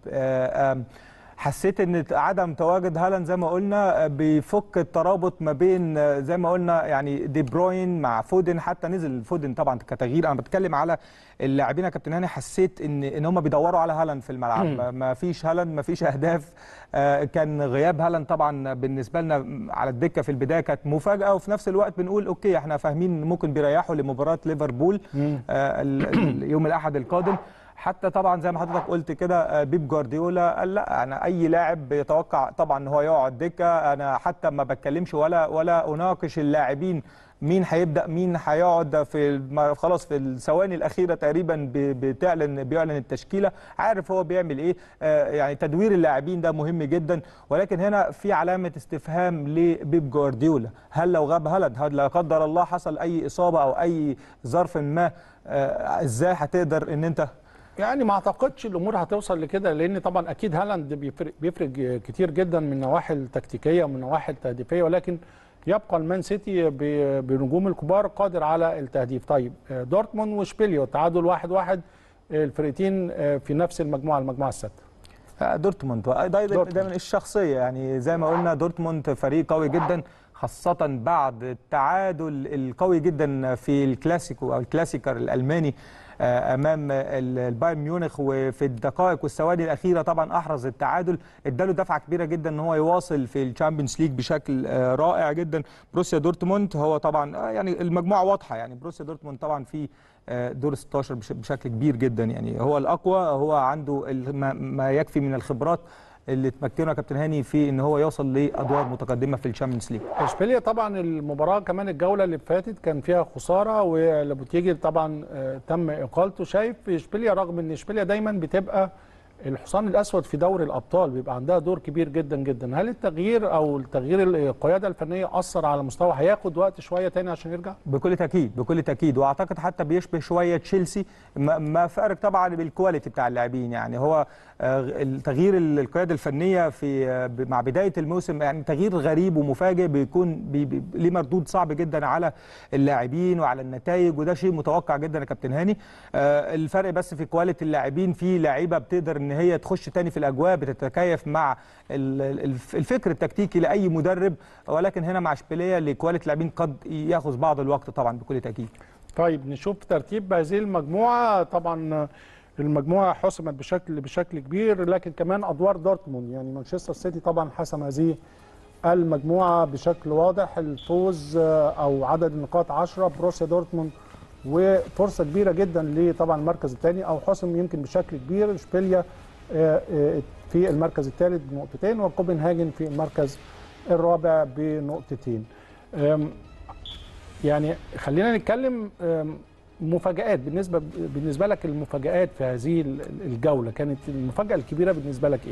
Speaker 2: حسيت ان عدم تواجد هالاند زي ما قلنا بيفك الترابط ما بين زي ما قلنا يعني دي بروين مع فودن، حتى نزل فودن طبعا كتغيير. انا بتكلم على اللاعبين يا كابتن هاني، حسيت ان ان هم بيدوروا على هالاند في الملعب، ما فيش هالاند، ما فيش اهداف. كان غياب هالاند طبعا بالنسبه لنا على الدكه في البدايه كانت مفاجاه، وفي نفس الوقت بنقول اوكي احنا فاهمين ممكن بيريحوا لمباراه ليفربول يوم الاحد القادم. حتى طبعا زي ما حضرتك قلت كده بيب جوارديولا قال لا، انا اي لاعب بيتوقع طبعا ان هو يقعد دكه، انا حتى ما بتكلمش ولا ولا اناقش اللاعبين مين هيبدا مين هيقعد في خلاص في الثواني الاخيره تقريبا بتعلن بيعلن التشكيله، عارف هو بيعمل ايه. يعني تدوير اللاعبين ده مهم جدا، ولكن هنا في علامه استفهام لبيب جوارديولا. هل لو غاب هالاند، هل لا قدر الله حصل اي اصابه او اي ظرف ما، ازاي هتقدر ان انت
Speaker 1: يعني؟ ما اعتقدش الامور هتوصل لكده، لان طبعا اكيد هالاند بيفرق بيفرق كتير جدا من النواحي التكتيكيه ومن النواحي التهديفيه، ولكن يبقى المان سيتي بنجوم الكبار قادر على التهديف. طيب دورتموند واشبيليا تعادل واحد واحد، الفرقتين في نفس المجموعه المجموعه السادسه.
Speaker 2: دورتموند دايما الشخصيه يعني زي ما قلنا، دورتموند فريق قوي جدا، خاصة بعد التعادل القوي جدا في الكلاسيكو أو الكلاسيكر الألماني أمام البايرن ميونخ، وفي الدقائق والثواني الأخيرة طبعا أحرز التعادل، اداله دفعة كبيرة جدا إن هو يواصل في الشامبيونز ليج بشكل رائع جدا. بروسيا دورتموند هو طبعا يعني المجموعة واضحة، يعني بروسيا دورتموند طبعا في دور ستاشر بشكل كبير جدا، يعني هو الأقوى، هو عنده ما يكفي من الخبرات اللي تمكنه يا كابتن هاني في ان هو يوصل لادوار متقدمه في الشامبيونز ليج.
Speaker 1: اشبيليا طبعا المباراه كمان الجوله اللي فاتت كان فيها خساره، ولابوتيجي طبعا تم اقالته. شايف اشبيليا رغم ان اشبيليا دايما بتبقى الحصان الاسود في دوري الابطال بيبقى عندها دور كبير جدا جدا. هل التغيير او التغيير القياده الفنيه اثر على مستوى، هياخد وقت شويه تاني عشان يرجع؟
Speaker 2: بكل تاكيد بكل تاكيد، واعتقد حتى بيشبه شويه تشيلسي، ما فارق طبعا بالكواليتي بتاع اللاعبين. يعني هو التغيير القياده الفنيه في مع بدايه الموسم يعني تغيير غريب ومفاجئ، بيكون بي بي ليه مردود صعب جدا على اللاعبين وعلى النتائج، وده شيء متوقع جدا يا كابتن هاني. الفرق بس في كواليتي اللاعبين، في لعيبه بتقدر ان هي تخش تاني في الاجواء، بتتكيف مع الفكر التكتيكي لاي مدرب، ولكن هنا مع اشبيليه لكواليتي اللاعبين قد ياخذ بعض الوقت طبعا بكل تاكيد.
Speaker 1: طيب نشوف ترتيب هذه المجموعه. طبعا المجموعه حسمت بشكل بشكل كبير، لكن كمان ادوار دورتموند، يعني مانشستر سيتي طبعا حسم هذه المجموعه بشكل واضح، الفوز او عدد النقاط عشرة، بروسيا دورتموند وفرصه كبيره جدا لطبعا المركز الثاني، او حسم يمكن بشكل كبير، اشبيليه في المركز الثالث بنقطتين، وكوبنهاجن في المركز الرابع بنقطتين. يعني خلينا نتكلم مفاجآت. بالنسبه بالنسبه لك المفاجآت في هذه الجوله، كانت المفاجاه الكبيره بالنسبه لك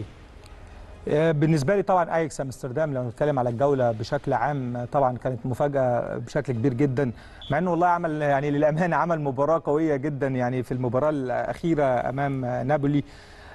Speaker 1: ايه؟
Speaker 2: بالنسبه لي طبعا اياكس امستردام، لو نتكلم على الجوله بشكل عام طبعا كانت مفاجاه بشكل كبير جدا، مع انه والله عمل يعني للامانه عمل مباراه قويه جدا يعني في المباراه الاخيره امام نابولي.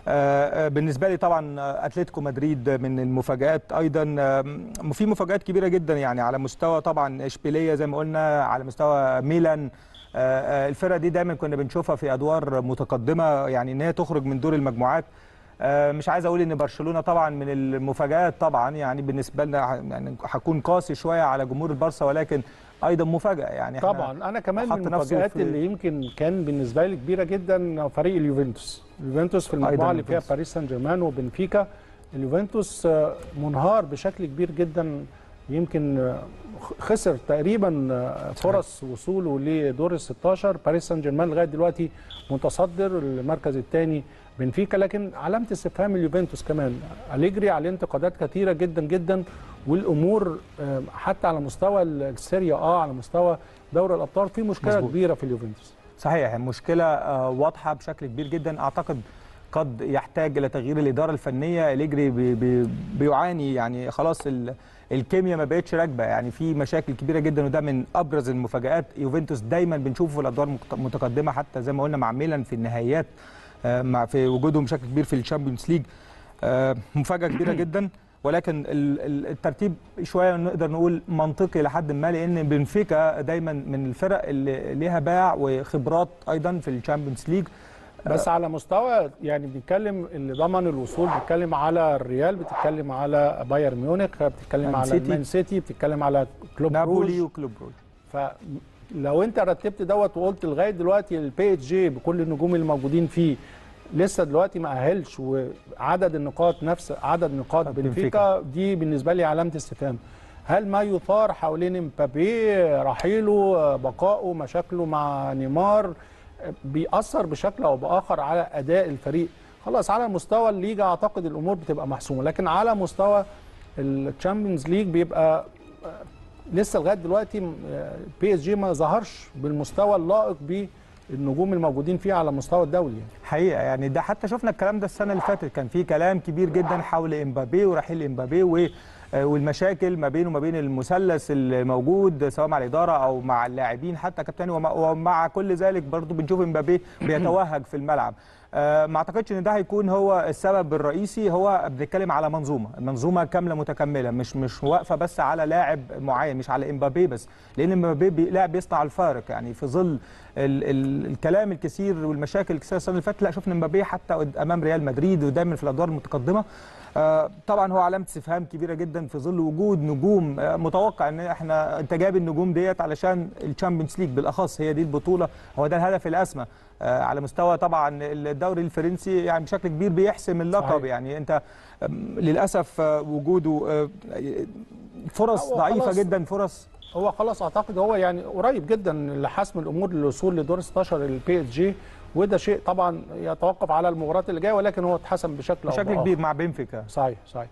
Speaker 2: بالنسبه لي طبعا اتلتيكو مدريد من المفاجآت ايضا، في مفاجآت كبيره جدا يعني على مستوى طبعا اشبيليه زي ما قلنا، على مستوى ميلان. الفرقه دي دايما كنا بنشوفها في ادوار متقدمه، يعني ان هي تخرج من دور المجموعات. مش عايز اقول ان برشلونه طبعا من المفاجآت طبعا، يعني بالنسبه لنا يعني هكون قاسي شويه على جمهور البارسا، ولكن ايضا مفاجاه يعني.
Speaker 1: طبعا انا كمان من المفاجآت اللي يمكن كان بالنسبه لي كبيره جدا فريق اليوفنتوس. اليوفنتوس في المجموعه اللي فيها باريس سان جيرمان وبنفيكا. اليوفنتوس منهار بشكل كبير جدا، يمكن خسر تقريبا فرص وصوله لدور ال ستاشر. باريس سان جيرمان لغايه دلوقتي متصدر، المركز الثاني بنفيكا، لكن علامه استفهام اليوفنتوس كمان. أليجري عليه انتقادات كثيره جدا جدا، والامور حتى على مستوى السيريا اه على مستوى دوري الابطال في مشكله مزبوط. كبيره في اليوفنتوس.
Speaker 2: صحيح، مشكله واضحه بشكل كبير جدا. اعتقد قد يحتاج الى تغيير الاداره الفنيه. أليجري بي بي بيعاني يعني خلاص الكيمياء ما بقتش راكبه، يعني في مشاكل كبيره جدا، وده من ابرز المفاجآت. يوفنتوس دايما بنشوفه في الادوار متقدمه، حتى زي ما قلنا مع ميلان في النهائيات، مع في وجودهم بشكل كبير في الشامبيونز ليج. مفاجاه كبيره جدا، ولكن الترتيب شويه نقدر نقول منطقي لحد ما، لان بنفيكا دايما من الفرق اللي ليها باع وخبرات ايضا في الشامبيونز ليج.
Speaker 1: بس على مستوى يعني بنتكلم اللي ضمن الوصول، بتتكلم على الريال، بتتكلم على بايرن ميونخ، بتتكلم على سيتي. مان سيتي، بتتكلم على كلوب
Speaker 2: نابولي وكلوب بروج.
Speaker 1: فلو انت رتبت دوت وقلت لغايه دلوقتي البي اتش جي بكل النجوم اللي موجودين فيه لسه دلوقتي ما اهلش، وعدد النقاط نفس عدد نقاط بنفيكا، دي بالنسبه لي علامه استفهام. هل ما يثار حوالين امبابي، رحيله، بقائه، مشاكله مع نيمار، بيأثر بشكل او باخر على اداء الفريق؟ خلاص على مستوى الليجا اعتقد الامور بتبقى محسومه، لكن على مستوى الشامبيونز ليج بيبقى لسه لغايه دلوقتي بي اس جي ما ظهرش بالمستوى اللائق بالنجوم الموجودين فيه على المستوى الدولي.
Speaker 2: حقيقه يعني ده حتى شفنا الكلام ده السنه اللي فاتت، كان في كلام كبير جدا حول امبابي ورحيل امبابي و والمشاكل ما بينه وما بين المثلث الموجود سواء مع الاداره او مع اللاعبين حتى كابتن، ومع كل ذلك برضو بنشوف امبابي بيتوهج في الملعب. أه ما اعتقدش ان ده هيكون هو السبب الرئيسي. هو بنتكلم على منظومه منظومه كامله متكامله، مش مش واقفه بس على لاعب معين، مش على امبابي بس، لان امبابي لاعب بيصنع الفارق يعني في ظل ال ال الكلام الكثير والمشاكل الكثيره السنه اللي فاتت. لا شفنا امبابي حتى امام ريال مدريد ودايما في الادوار المتقدمه. آه طبعا هو علامه استفهام كبيره جدا في ظل وجود نجوم. آه متوقع ان احنا انت جايب النجوم ديت علشان الشامبيونز ليج بالاخص، هي دي البطوله، هو ده الهدف الاسمى. آه على مستوى طبعا الدوري الفرنسي يعني بشكل كبير بيحسم اللقب. صحيح. يعني انت آه للاسف آه وجوده آه فرص ضعيفه جدا، فرص
Speaker 1: هو خلاص اعتقد هو يعني قريب جدا لحسم الامور للوصول لدور ستاشر البي اس جي، وده شيء طبعا يتوقف على المباريات اللي جايه، ولكن هو اتحسم بشكل
Speaker 2: بشكل كبير مع بنفيكا.
Speaker 1: صحيح صحيح.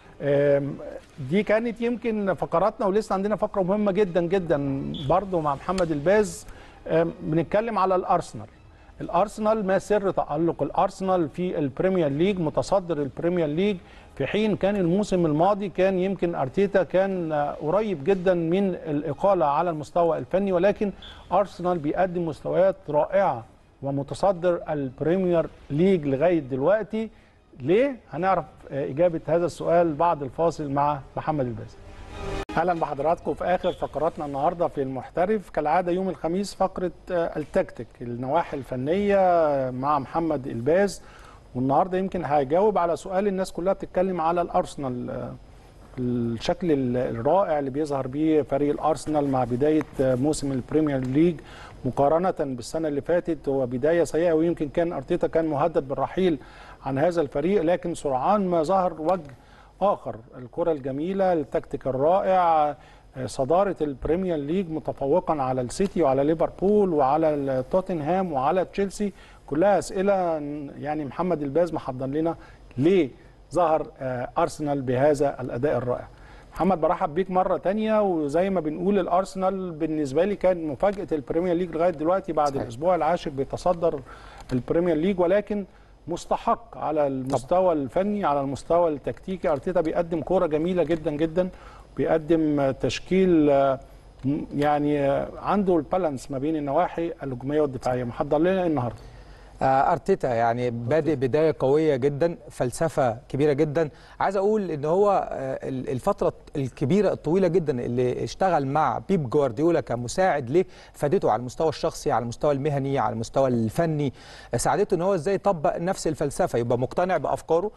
Speaker 1: دي كانت يمكن فقراتنا، ولسه عندنا فقره مهمه جدا جدا برضو مع محمد الباز. بنتكلم على الارسنال. الارسنال ما سر تألق الارسنال في البريمير ليج، متصدر البريمير ليج، في حين كان الموسم الماضي كان يمكن ارتيتا كان قريب جدا من الاقاله على المستوى الفني، ولكن ارسنال بيقدم مستويات رائعه ومتصدر البريمير ليج لغايه دلوقتي. ليه؟ هنعرف اجابه هذا السؤال بعد الفاصل مع محمد الباز. اهلا بحضراتكم في اخر فقراتنا النهارده في المحترف، كالعاده يوم الخميس فقره التكتيك، النواحي الفنيه مع محمد الباز. والنهارده يمكن هيجاوب على سؤال الناس كلها بتتكلم على الارسنال، الشكل الرائع اللي بيظهر بيه فريق الارسنال مع بدايه موسم البريمير ليج مقارنه بالسنه اللي فاتت. هو بدايه سيئه، ويمكن كان ارتيتا كان مهدد بالرحيل عن هذا الفريق، لكن سرعان ما ظهر وجه اخر، الكره الجميله، التكتيك الرائع، صداره البريمير ليج متفوقا على السيتي وعلى ليفربول وعلى توتنهام وعلى تشيلسي. كلها اسئله يعني محمد الباز محضر لنا ليه ظهر ارسنال بهذا الاداء الرائع. محمد برحب بيك مره ثانيه، وزي ما بنقول الارسنال بالنسبه لي كان مفاجاه البريمير ليج لغايه دلوقتي بعد صحيح. الاسبوع العاشر بيتصدر البريمير ليج، ولكن مستحق على المستوى طبعا. الفني، على المستوى التكتيكي. ارتيتا بيقدم كوره جميله جدا جدا، بيقدم تشكيل يعني عنده البالانس ما بين النواحي الهجوميه والدفاعيه. محضر لنا النهارده
Speaker 2: ارتيتا يعني بادئ بدايه قويه جدا، فلسفه كبيره جدا. عايز اقول ان هو الفتره الكبيره الطويله جدا اللي اشتغل مع بيب جوارديولا كمساعد له فادته على المستوى الشخصي، على المستوى المهني، على المستوى الفني، ساعدته ان هو ازاي يطبق نفس الفلسفه، يبقى مقتنع بافكاره.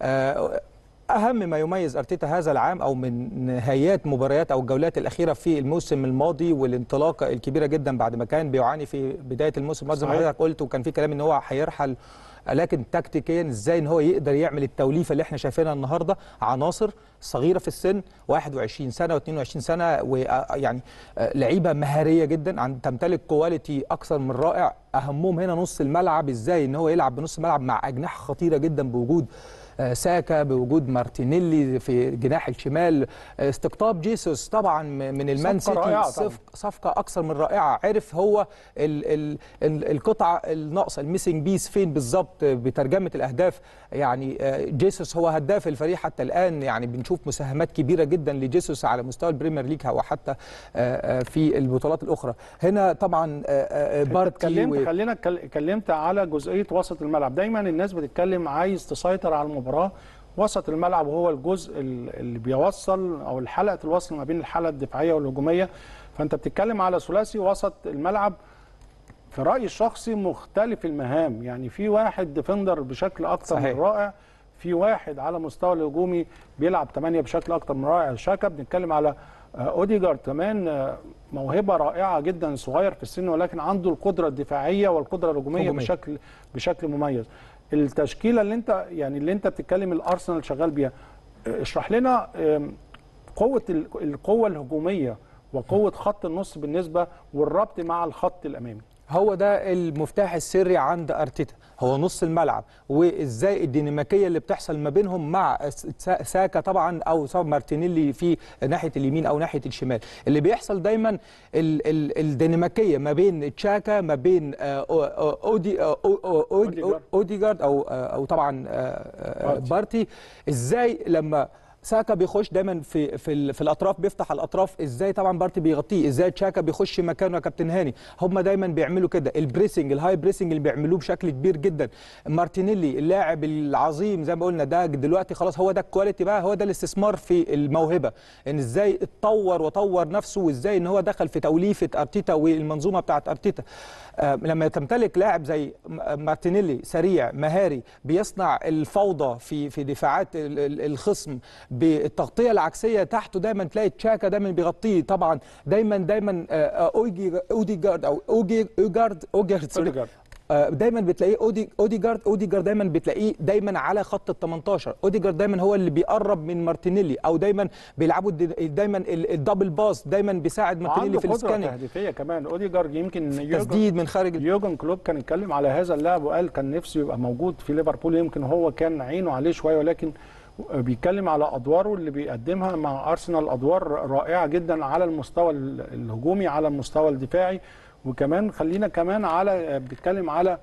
Speaker 2: أهم ما يميز أرتيتا هذا العام أو من نهايات مباريات أو الجولات الأخيرة في الموسم الماضي والانطلاقة الكبيرة جدا بعد ما كان بيعاني في بداية الموسم زي ما حضرتك قلت، وكان في كلام إن هو هيرحل، لكن تكتيكيا ازاي ان هو يقدر يعمل التوليفه اللي احنا شايفينها النهارده. عناصر صغيره في السن، واحد وعشرين سنه واثنين وعشرين سنه، ويعني لعيبه مهاريه جدا، عن تمتلك كواليتي اكثر من رائع. اهمهم هنا نص الملعب، ازاي ان هو يلعب بنص الملعب مع اجنحه خطيره جدا بوجود ساكا، بوجود مارتينيلي في جناح الشمال، استقطاب جيسوس طبعا من المان سيتي، صفقه اكثر من رائعه. عرف هو ال ال ال القطعه الناقصه، الميسنج بيس فين بالظبط بترجمه الاهداف. يعني جيسوس هو هداف الفريق حتى الان، يعني بنشوف مساهمات كبيره جدا لجيسوس على مستوى البريمير ليج وحتى في البطولات الاخرى. هنا طبعا بارتي
Speaker 1: و... خلينا اتكلمت على جزئيه وسط الملعب. دايما الناس بتتكلم عايز تسيطر على المباراه، وسط الملعب هو الجزء اللي بيوصل او الحلقه الوصل ما بين الحلقه الدفاعيه والهجوميه. فانت بتتكلم على ثلاثي وسط الملعب في رايي الشخصي مختلف المهام، يعني في واحد ديفندر بشكل اكتر صحيح. من رائع، في واحد على مستوى الهجومي بيلعب ثمانية بشكل اكتر من رائع، شاكا. بنتكلم على اوديجارد كمان، موهبه رائعه جدا، صغير في السن ولكن عنده القدره الدفاعيه والقدره الهجوميه هجومية. بشكل بشكل مميز. التشكيله اللي انت يعني اللي انت بتتكلم الارسنال شغال بيها، اشرح لنا قوه القوه الهجوميه وقوه خط النص بالنسبه والربط مع الخط الامامي.
Speaker 2: هو ده المفتاح السري عند ارتيتا، هو نص الملعب، وازاي الديناميكيه اللي بتحصل ما بينهم مع ساكا طبعا او سواء مارتينيلي في ناحيه اليمين او ناحيه الشمال. اللي بيحصل دايما الديناميكيه ما بين تشاكا، ما بين اودي اوديجارد او او طبعا بارتي. ازاي لما ساكا بيخش دايما في في, في الاطراف، بيفتح الاطراف، ازاي طبعا بارتي بيغطيه، ازاي تشاكا بيخش مكانه يا كابتن هاني. هم دايما بيعملوا كده، البريسنج الهاي بريسنج اللي بيعملوه بشكل كبير جدا. مارتينيلي اللاعب العظيم زي ما قلنا، ده دلوقتي خلاص هو ده الكواليتي بقى، هو ده الاستثمار في الموهبه، ان ازاي اتطور وطور نفسه، وازاي ان هو دخل في توليفه ارتيتا والمنظومه بتاعه ارتيتا. آه لما تمتلك لاعب زي مارتينيلي سريع مهاري، بيصنع الفوضى في في دفاعات الخصم بالتغطيه العكسيه تحته، دايما تلاقي تشاكا دايما بيغطيه. طبعا دايما دايما اوجي اوديجارد او اوجي اوجارد اوجارد دايما بتلاقيه اودي اوديجارد اوديجارد دايما بتلاقيه دايما على خط ال ثمانية عشر. اوديجارد دايما هو اللي بيقرب من مارتينيلي، او دايما بيلعبوا دايما الدبل باس، دايما بيساعد مارتينيلي في السكاننج.
Speaker 1: عنده قدره تهديفيه كمان اوديجارد، يمكن
Speaker 2: تسديد من خارج.
Speaker 1: يوجن كلوب كان اتكلم على هذا اللاعب وقال كان نفسه يبقى موجود في ليفربول، يمكن هو كان عينه عليه شويه، ولكن بيتكلم على ادواره اللي بيقدمها مع ارسنال، ادوار رائعه جدا على المستوى الهجومي، على المستوى الدفاعي. وكمان خلينا كمان على بنتكلم على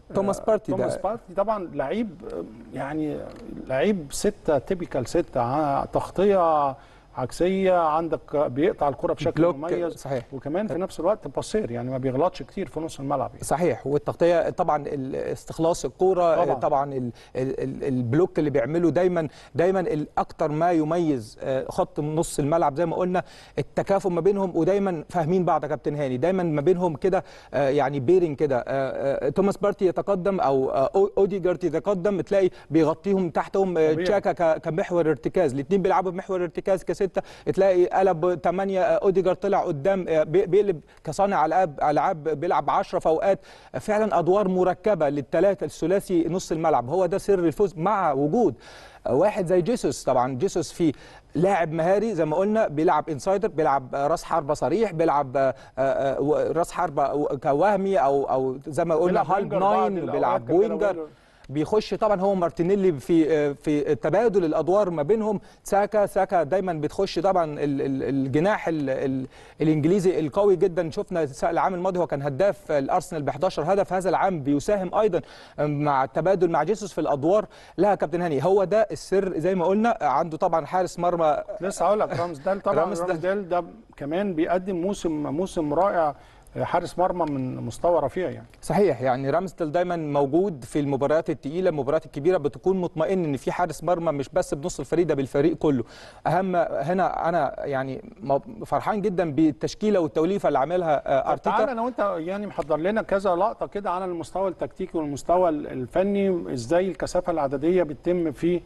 Speaker 2: توماس بارتي
Speaker 1: توماس
Speaker 2: ده
Speaker 1: بارتي طبعا لعيب، يعني لعيب ستة تيبيكال ستة، تغطية عكسيه، عندك بيقطع الكره بشكل مميز.
Speaker 2: صحيح.
Speaker 1: وكمان في نفس الوقت بصير، يعني ما بيغلطش كتير في نص الملعب يعني.
Speaker 2: صحيح. والتغطيه طبعا، استخلاص الكوره طبعا, طبعا ال ال البلوك اللي بيعمله دايما دايما الاكثر ما يميز خط نص الملعب زي ما قلنا التكافؤ ما بينهم، ودايما فاهمين بعض يا كابتن هاني، دايما ما بينهم كده يعني بيرنج كده. توماس بارتي يتقدم او اوديجارد يتقدم، تلاقي بيغطيهم تحتهم تشاكا كمحور ارتكاز، الاثنين بيلعبوا بمحور ارتكاز كستة، تلاقي قلب ثمانية، اوديجارد طلع قدام بيقلب كصانع العاب العاب بيلعب عشرة في اوقات. فعلا ادوار مركبه للثلاثه الثلاثي نص الملعب، هو ده سر الفوز مع وجود واحد زي جيسوس. طبعا جيسوس في لاعب مهاري زي ما قلنا، بيلعب انسايدر، بيلعب راس حربه صريح، بيلعب راس حربه كوهمي او او زي ما قلنا هالب ناين، بيلعب وينجر، بيخش طبعا هو مارتينيلي في في تبادل الادوار ما بينهم. ساكا ساكا دايما بتخش طبعا الجناح ال ال الانجليزي القوي جدا، شفنا العام الماضي هو كان هداف الارسنال ب احداشر هدف، هذا العام بيساهم ايضا مع التبادل مع جيسوس في الادوار. لا كابتن هاني، هو ده السر زي ما قلنا. عنده طبعا حارس مرمى،
Speaker 1: لسه هقول لك رامسديل طبعا. رامسديل ده كمان بيقدم موسم موسم رائع، حارس مرمى من مستوى رفيع يعني.
Speaker 2: صحيح. يعني رامسديل دايما موجود في المباريات الثقيله، المباريات الكبيره بتكون مطمئن ان في حارس مرمى مش بس بنص الفريق، ده بالفريق كله. اهم هنا انا يعني فرحان جدا بالتشكيله والتوليفه اللي عاملها ارتيتا.
Speaker 1: تعالى انا وانت يعني محضر لنا كذا لقطه كده على المستوى التكتيكي والمستوى الفني، ازاي الكثافه العدديه بتتم في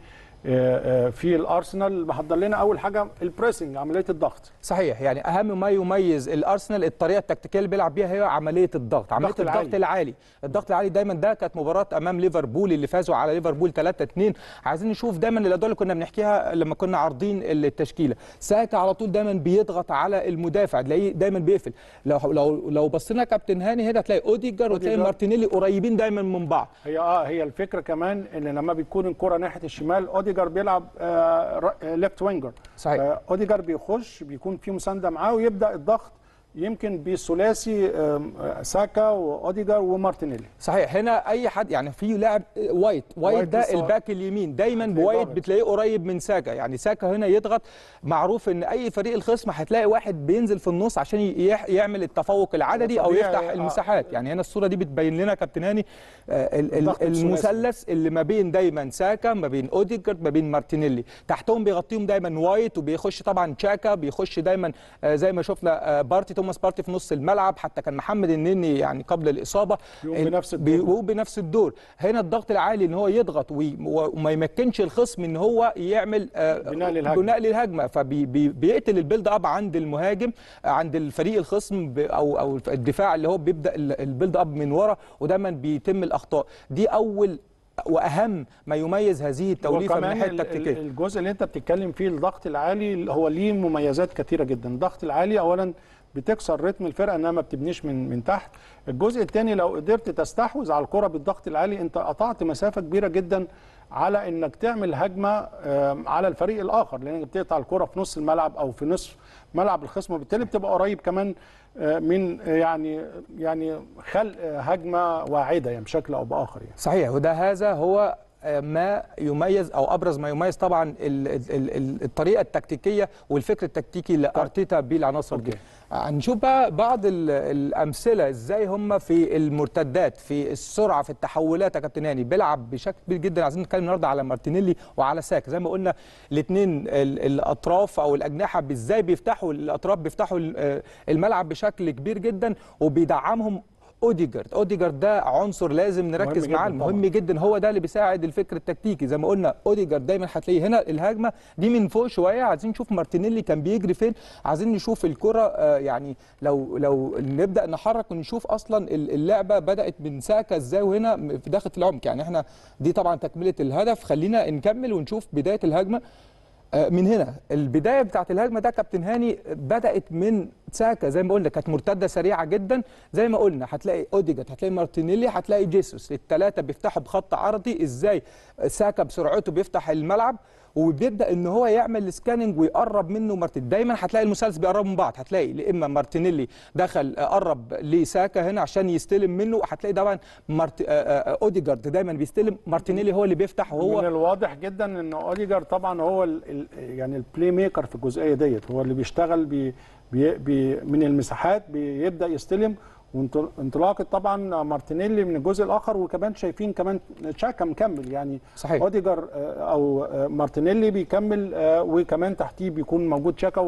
Speaker 1: في الارسنال. محضر لنا اول حاجه البريسنج، عمليه الضغط.
Speaker 2: صحيح. يعني اهم ما يميز الارسنال الطريقه التكتيكيه اللي بيلعب بيها هي عمليه الضغط، عمليه الضغط, الضغط العالي. العالي الضغط العالي دايما. ده كانت مباراه امام ليفربول اللي فازوا على ليفربول ثلاثة اثنين. عايزين نشوف دايما الادوار اللي كنا بنحكيها لما كنا عارضين التشكيله. ساكا على طول دايما بيضغط على المدافع، تلاقيه دايما بيقفل. لو لو لو بصينا كابتن هاني هنا هتلاقي اوديجار وتلاقي مارتينيلي قريبين دايما من بعض.
Speaker 1: هي اه هي الفكره كمان ان لما بيكون الكره ناحيه الشمال اوديجار بيلعب آه ليفت وينجر.
Speaker 2: صحيح.
Speaker 1: آه اوديجار بيخش، بيكون في مسانده معاه ويبدا الضغط يمكن بالثلاثي ساكا واوديجار ومارتينيلي.
Speaker 2: صحيح. هنا اي حد يعني في لاعب وايت وايت ده الباك اليمين دايما بوايت بتلاقيه قريب من ساكا. يعني ساكا هنا يضغط، معروف ان اي فريق الخصم هتلاقي واحد بينزل في النص عشان يعمل التفوق العددي او يفتح المساحات. يعني هنا الصوره دي بتبين لنا كابتن هاني المثلث اللي ما بين دايما ساكا، ما بين اوديجار، ما بين مارتينيلي، تحتهم بيغطيهم دايما وايت، وبيخش طبعا تشاكا، بيخش دايما زي ما شفنا بارتي توماس بارتي في نص الملعب. حتى كان محمد النني يعني قبل الاصابه
Speaker 1: بيقوم بنفس الدور
Speaker 2: بيقوم بنفس الدور. هنا الضغط العالي ان هو يضغط وما يمكنش الخصم ان هو يعمل
Speaker 1: بناء للهجمه,
Speaker 2: بناء للهجمه فبيقتل البيلد اب عند المهاجم، عند الفريق الخصم او او الدفاع اللي هو بيبدا البيلد اب من ورا، ودايما بيتم الاخطاء دي. اول واهم ما يميز هذه التوليفه من الناحيه التكتيكيه.
Speaker 1: الجزء اللي انت بتتكلم فيه الضغط العالي هو ليه مميزات كثيره جدا. الضغط العالي اولا بتكسر رتم الفرقه انها ما بتبنيش من من تحت. الجزء الثاني لو قدرت تستحوذ على الكره بالضغط العالي انت قطعت مسافه كبيره جدا على انك تعمل هجمه على الفريق الاخر، لانك بتقطع الكره في نص الملعب او في نصف ملعب الخصم، وبالتالي بتبقى قريب كمان من يعني يعني خلق هجمه واعده يعني بشكل او باخر يعني.
Speaker 2: صحيح. وده هذا هو ما يميز او ابرز ما يميز طبعا الطريقه التكتيكيه والفكر التكتيكي لارتيتا بالعناصر دي. هنشوف بقى بعض الامثله ازاي هم في المرتدات، في السرعه، في التحولات يا كابتن هاني بيلعب بشكل كبير جدا. عايزين نتكلم النهارده على مارتينيلي وعلى ساكا. زي ما قلنا الاثنين الاطراف او الاجنحه ازاي بيفتحوا الاطراف، بيفتحوا الملعب بشكل كبير جدا وبيدعمهم اوديجارد. اوديجارد ده عنصر لازم نركز معاه، مهم جدا. هو ده اللي بيساعد الفكر التكتيكي. زي ما قلنا اوديجارد دايما هتلاقيه هنا الهجمه دي من فوق شويه. عايزين نشوف مارتينيلي كان بيجري فين، عايزين نشوف الكره آه يعني لو لو نبدا نحرك ونشوف اصلا اللعبه بدات من ساكا ازاي وهنا في داخل العمق. يعني احنا دي طبعا تكمله الهدف، خلينا نكمل ونشوف بدايه الهجمه. من هنا البدايه بتاعت الهجمه ده كابتن هاني بدات من ساكا، زي ما قلنا كانت مرتده سريعه جدا، زي ما قلنا هتلاقي اوديجارد، هتلاقي مارتينيلي، هتلاقي جيسوس، الثلاثه بيفتحوا بخط عرضي. ازاي ساكا بسرعته بيفتح الملعب وبيبدا ان هو يعمل سكاننج ويقرب منه مارتين. دايما هتلاقي المثلث بيقربوا من بعض، هتلاقي يا اما مارتينيلي دخل قرب لساكا هنا عشان يستلم منه، هتلاقي طبعا مارت... اوديجارد دايما بيستلم، مارتينيلي هو اللي بيفتح. وهو
Speaker 1: من الواضح جدا ان اوديجارد طبعا هو ال... ال... يعني البلاي ميكر في الجزئيه ديت، هو اللي بيشتغل بي... بي... بي... من المساحات بيبدا يستلم، وانطلاقه طبعا مارتينيلي من الجزء الاخر، وكمان شايفين كمان تشاكا مكمل يعني.
Speaker 2: صحيح.
Speaker 1: اوديجار او مارتينيلي بيكمل، وكمان تحتيه بيكون موجود تشاكا،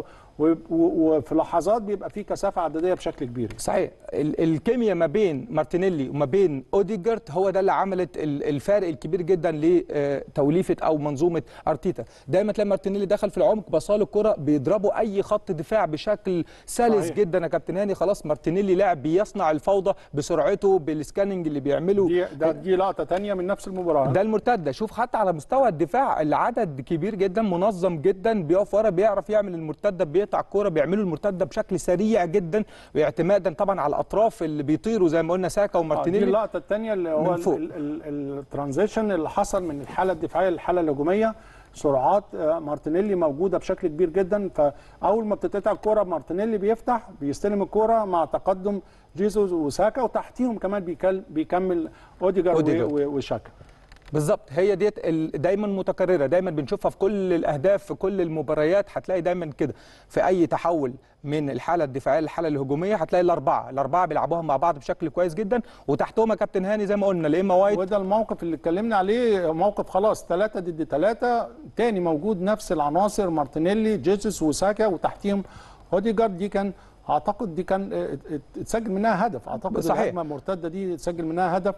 Speaker 1: وفي لحظات بيبقى في كثافه عدديه بشكل كبير.
Speaker 2: صحيح. الكيمياء ما بين مارتينيلي وما بين اوديجارد هو ده اللي عملت الفارق الكبير جدا لتوليفه او منظومه ارتيتا. دايما تلاقي مارتينيلي دخل في العمق بصال الكره بيضربوا اي خط دفاع بشكل سلس صحيح. جدا يا كابتن هاني. خلاص مارتينيلي لاعب بيصنع الفوضى بسرعته بالسكاننج اللي بيعمله.
Speaker 1: دي ده دي لقطه ثانيه من نفس المباراه،
Speaker 2: ده المرتده. شوف حتى على مستوى الدفاع العدد كبير جدا، منظم جدا، بيقف ورا، بيعرف يعمل المرتده، بيقطع الكوره، بيعملوا المرتده بشكل سريع جدا، واعتمادا طبعا على الاطراف اللي بيطيروا زي ما قلنا ساكا ومارتينيلي.
Speaker 1: دي اللقطه الثانيه اللي هو الترانزيشن اللي حصل من الحاله الدفاعيه للحاله الهجوميه. سرعات مارتينيلي موجوده بشكل كبير جدا، فاول ما بتتقطع الكوره مارتينيلي بيفتح بيستلم الكوره مع تقدم جيسوس وساكا، وتحتيهم كمان بيكمل اوديجار وشاكا.
Speaker 2: بالظبط، هي ديت دايما متكرره، دايما بنشوفها في كل الاهداف في كل المباريات. هتلاقي دايما كده في اي تحول من الحاله الدفاعيه للحاله الهجوميه هتلاقي الاربعه الاربعه بيلعبوها مع بعض بشكل كويس جدا، وتحتهم يا كابتن هاني زي ما قلنا لا اما وايت.
Speaker 1: وده الموقف اللي اتكلمنا عليه، موقف خلاص ثلاثه ضد ثلاثه، تاني موجود نفس العناصر مارتينيلي جيسوس وساكا وتحتيهم اوديجارد. دي كان اعتقد دي كان اتسجل منها هدف، اعتقد الهجمه المرتده دي اتسجل منها هدف.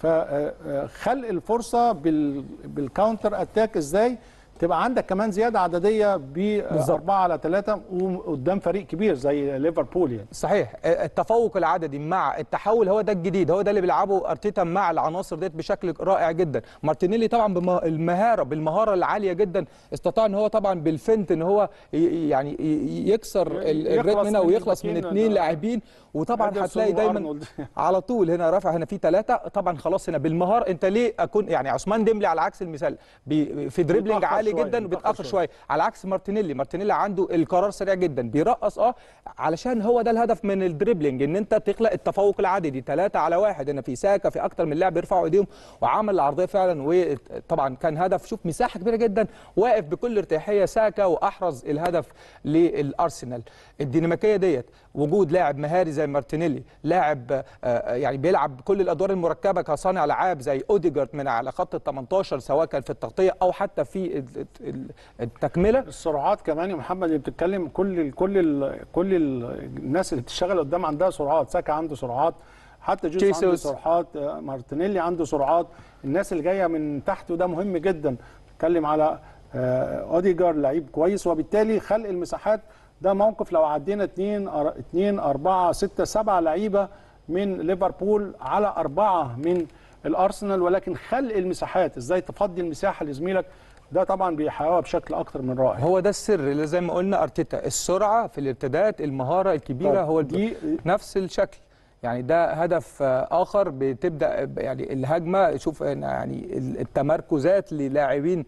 Speaker 1: فخلق الفرصه بالكاونتر اتاك ازاي تبقى عندك كمان زياده عدديه بأربعة على ثلاثة وقدام فريق كبير زي ليفربول يعني.
Speaker 2: صحيح، التفوق العددي مع التحول هو ده الجديد، هو ده اللي بيلعبه ارتيتا مع العناصر ديت بشكل رائع جدا. مارتينيلي طبعا بالمهاره بالمهاره العاليه جدا استطاع ان هو طبعا بالفنت ان هو يعني يكسر الريتم هنا ويخلص من اثنين لاعبين. وطبعا هتلاقي دايما على طول هنا رافع، هنا في ثلاثه طبعا. خلاص هنا بالمهاره انت ليه اكون يعني عثمان ديمبلي على عكس المثال في دريبلينج عالي جدا وبيتاخر شويه، على عكس مارتينيلي. مارتينيلي عنده القرار سريع جدا، بيرقص اه علشان هو ده الهدف من الدريبلينج، ان انت تخلق التفوق العددي. ثلاثه على واحد هنا في ساكا، في اكتر من لاعب بيرفعوا ايديهم وعمل العرضيه فعلا، وطبعا كان هدف. شوف مساحه كبيره جدا، واقف بكل ارتياحيه ساكا واحرز الهدف للارسنال. الديناميكيه ديت وجود لاعب مهاري زي مارتينيلي، لاعب يعني بيلعب كل الادوار المركبه كصانع العاب زي اوديجارد من على خط ال ثمانية عشر، سواء كان في التغطيه او حتى في التكمله.
Speaker 1: السرعات كمان يا محمد اللي بتتكلم، كل ال كل ال كل ال الناس اللي بتشتغل قدام عندها سرعات. ساكا عنده سرعات، حتى جيسوس عنده سرعات، مارتينيلي عنده سرعات. الناس اللي جايه من تحت وده مهم جدا. بتتكلم على اوديجار لعيب كويس، وبالتالي خلق المساحات ده موقف. لو عدينا اثنين اثنين أربعة ستة سبعة لعيبه من ليفربول على أربعة من الارسنال، ولكن خلق المساحات ازاي تفضي المساحه لزميلك ده طبعا بيحققها بشكل اكتر من رائع.
Speaker 2: هو ده السر اللي زي ما قلنا ارتيتا، السرعه في الارتداد، المهاره الكبيره، هو دي نفس الشكل. يعني ده هدف اخر بتبدا يعني الهجمه. شوف يعني التمركزات للاعبين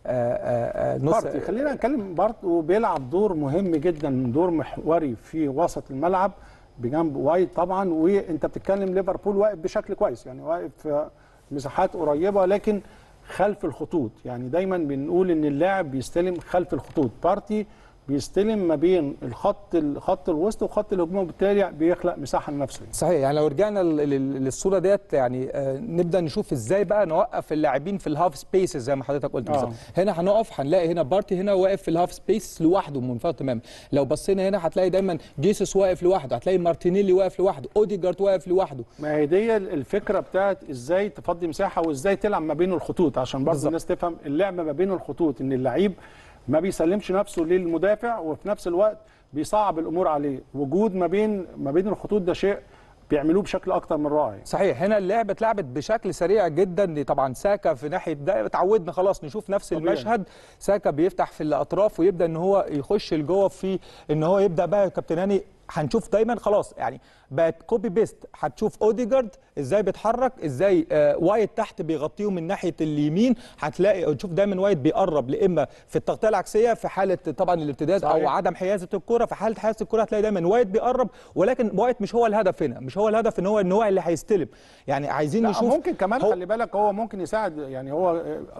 Speaker 1: نص. خلينا نتكلم برضه، بيلعب دور مهم جدا، دور محوري في وسط الملعب بجنب وايت طبعا. وانت بتتكلم ليفربول واقف بشكل كويس، يعني واقف في مساحات قريبه لكن خلف الخطوط. يعني دايما بنقول ان اللاعب بيستلم خلف الخطوط، بارتي بيستلم ما بين الخط خط الوسط وخط الهجوم، وبالتالي بيخلق مساحه لنفسه.
Speaker 2: صحيح. يعني لو رجعنا للصوره ديت يعني آه نبدا نشوف ازاي بقى نوقف اللاعبين في الهاف سبيسز زي ما حضرتك قلت بالظبط. آه. هنا هنقف هنلاقي هنا بارتي هنا واقف في الهاف سبيس لوحده منفرد تماما. لو بصينا هنا هتلاقي دايما جيسوس واقف لوحده، هتلاقي مارتينيلي واقف لوحده، اوديجارد واقف لوحده.
Speaker 1: ما هي دي الفكره بتاعت ازاي تفضي مساحه وازاي تلعب ما بين الخطوط، عشان برضه الناس تفهم اللعب ما بين الخطوط، ان اللعيب ما بيسلمش نفسه للمدافع وفي نفس الوقت بيصعب الامور عليه. وجود ما بين ما بين الخطوط ده شيء بيعملوه بشكل اكتر من رائع.
Speaker 2: صحيح، هنا اللعبه اتلعبت بشكل سريع جدا. طبعا ساكا في ناحيه ده اتعودنا خلاص نشوف نفس طبيعي. المشهد ساكا بيفتح في الاطراف ويبدا ان هو يخش لجوه في ان هو يبدا بقى كابتن هاني هنشوف دايما خلاص يعني بقت كوبي بيست. هتشوف اوديجارد ازاي بيتحرك، ازاي آه وايت تحت بيغطيه من ناحيه اليمين، هتلاقي تشوف دايما وايت بيقرب لاما في التغطيه العكسيه في حاله طبعا الارتداد صحيح. او عدم حيازه الكره. في حاله حيازه الكره هتلاقي دايما وايت بيقرب، ولكن وايت مش هو الهدف هنا، مش هو الهدف ان هو ان هو اللي هيستلم. يعني عايزين نشوف
Speaker 1: ممكن كمان هو خلي بالك هو ممكن يساعد. يعني هو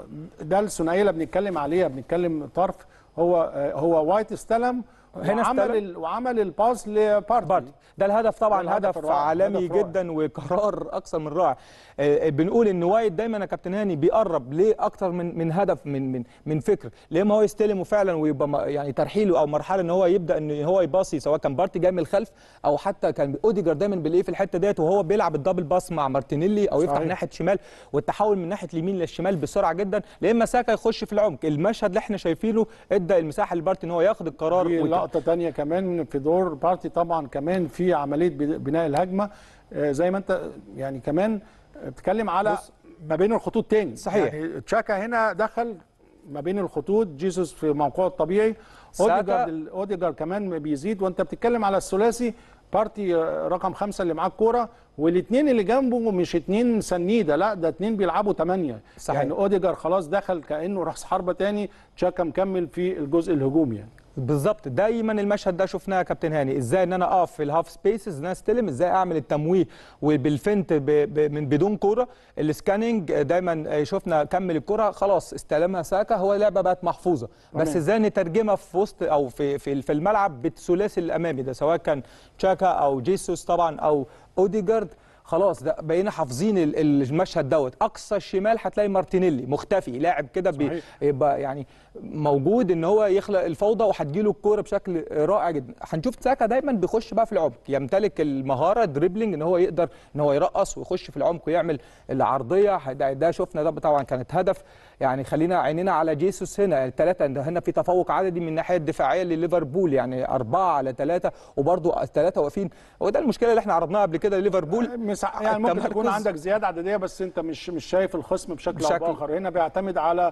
Speaker 1: ده الثنائيه اللي بنتكلم عليها، بنتكلم طرف هو هو وايت استلم هنا وعمل وعمل الباس لبارتي.
Speaker 2: ده الهدف طبعا هدف عالمي جدا وقرار اكثر من رائع. بنقول ان وايت دايما يا كابتن هاني بيقرب ليه اكتر من من هدف من من من فكر، ليه ما هو يستلم فعلا ويبقى يعني ترحيله او مرحله ان هو يبدا ان هو يباصي، سواء كان بارتي جاي من الخلف او حتى كان اوديجارد دايما بنلاقيه في الحته ديت وهو بيلعب الدبل باس مع مارتينيلي او يفتح صحيح. ناحيه شمال والتحول من ناحيه اليمين للشمال بسرعه جدا، يا اما ساكا يخش في العمق. المشهد اللي احنا شايفينه ادى المساحه لبارتي ان هو ياخد القرار.
Speaker 1: في لقطه ثانيه كمان في دور بارتي طبعا كمان في عمليه بناء الهجمه زي ما انت يعني كمان بتتكلم على ما بين الخطوط تاني
Speaker 2: صحيح.
Speaker 1: يعني تشاكا هنا دخل ما بين الخطوط، جيسوس في موقعه الطبيعي، اوديجارد اوديجارد كمان بيزيد، وانت بتتكلم على الثلاثي بارتي رقم خمسة اللي معاه الكوره، والاثنين اللي جنبه مش اثنين سنيده، لا ده اثنين بيلعبوا ثمانيه. يعني اوديجارد خلاص دخل كانه راس حربه ثاني، تشاكا مكمل في الجزء الهجومي. يعني
Speaker 2: بالظبط دايما المشهد ده شفناه يا كابتن هاني، ازاي ان انا اقف في الهاف سبيسز ان انا استلم، ازاي اعمل التمويه وبالفنت ب ب من بدون كوره، السكاننج دايما شفنا كمل الكوره خلاص استلمها ساكا، هو اللعبه بقت محفوظه، بس ازاي نترجمها في وسط او في في, في الملعب بالثلاثي الامامي ده، سواء كان تشاكا او جيسوس طبعا او اوديجارد. خلاص ده بقينا حافظين المشهد دوت. اقصى الشمال هتلاقي مارتينيلي مختفي، لاعب كده بيبقى يعني موجود ان هو يخلق الفوضى وهتجيله الكوره بشكل رائع جدا. هنشوف ساكا دايما بيخش بقى في العمق، يمتلك المهاره دريبلينج ان هو يقدر ان هو يرقص ويخش في العمق ويعمل العرضيه. ده, ده شفنا ده طبعا كانت هدف. يعني خلينا عينينا على جيسوس هنا، الثلاثه هنا في تفوق عددي من الناحيه الدفاعيه لليفربول، يعني أربعة على ثلاثة وبرده الثلاثه واقفين، وده المشكله اللي احنا عرضناها قبل كده لليفربول.
Speaker 1: يعني ممكن تكون عندك زياده عدديه بس انت مش مش شايف الخصم بشكل, بشكل او باخر. هنا بيعتمد على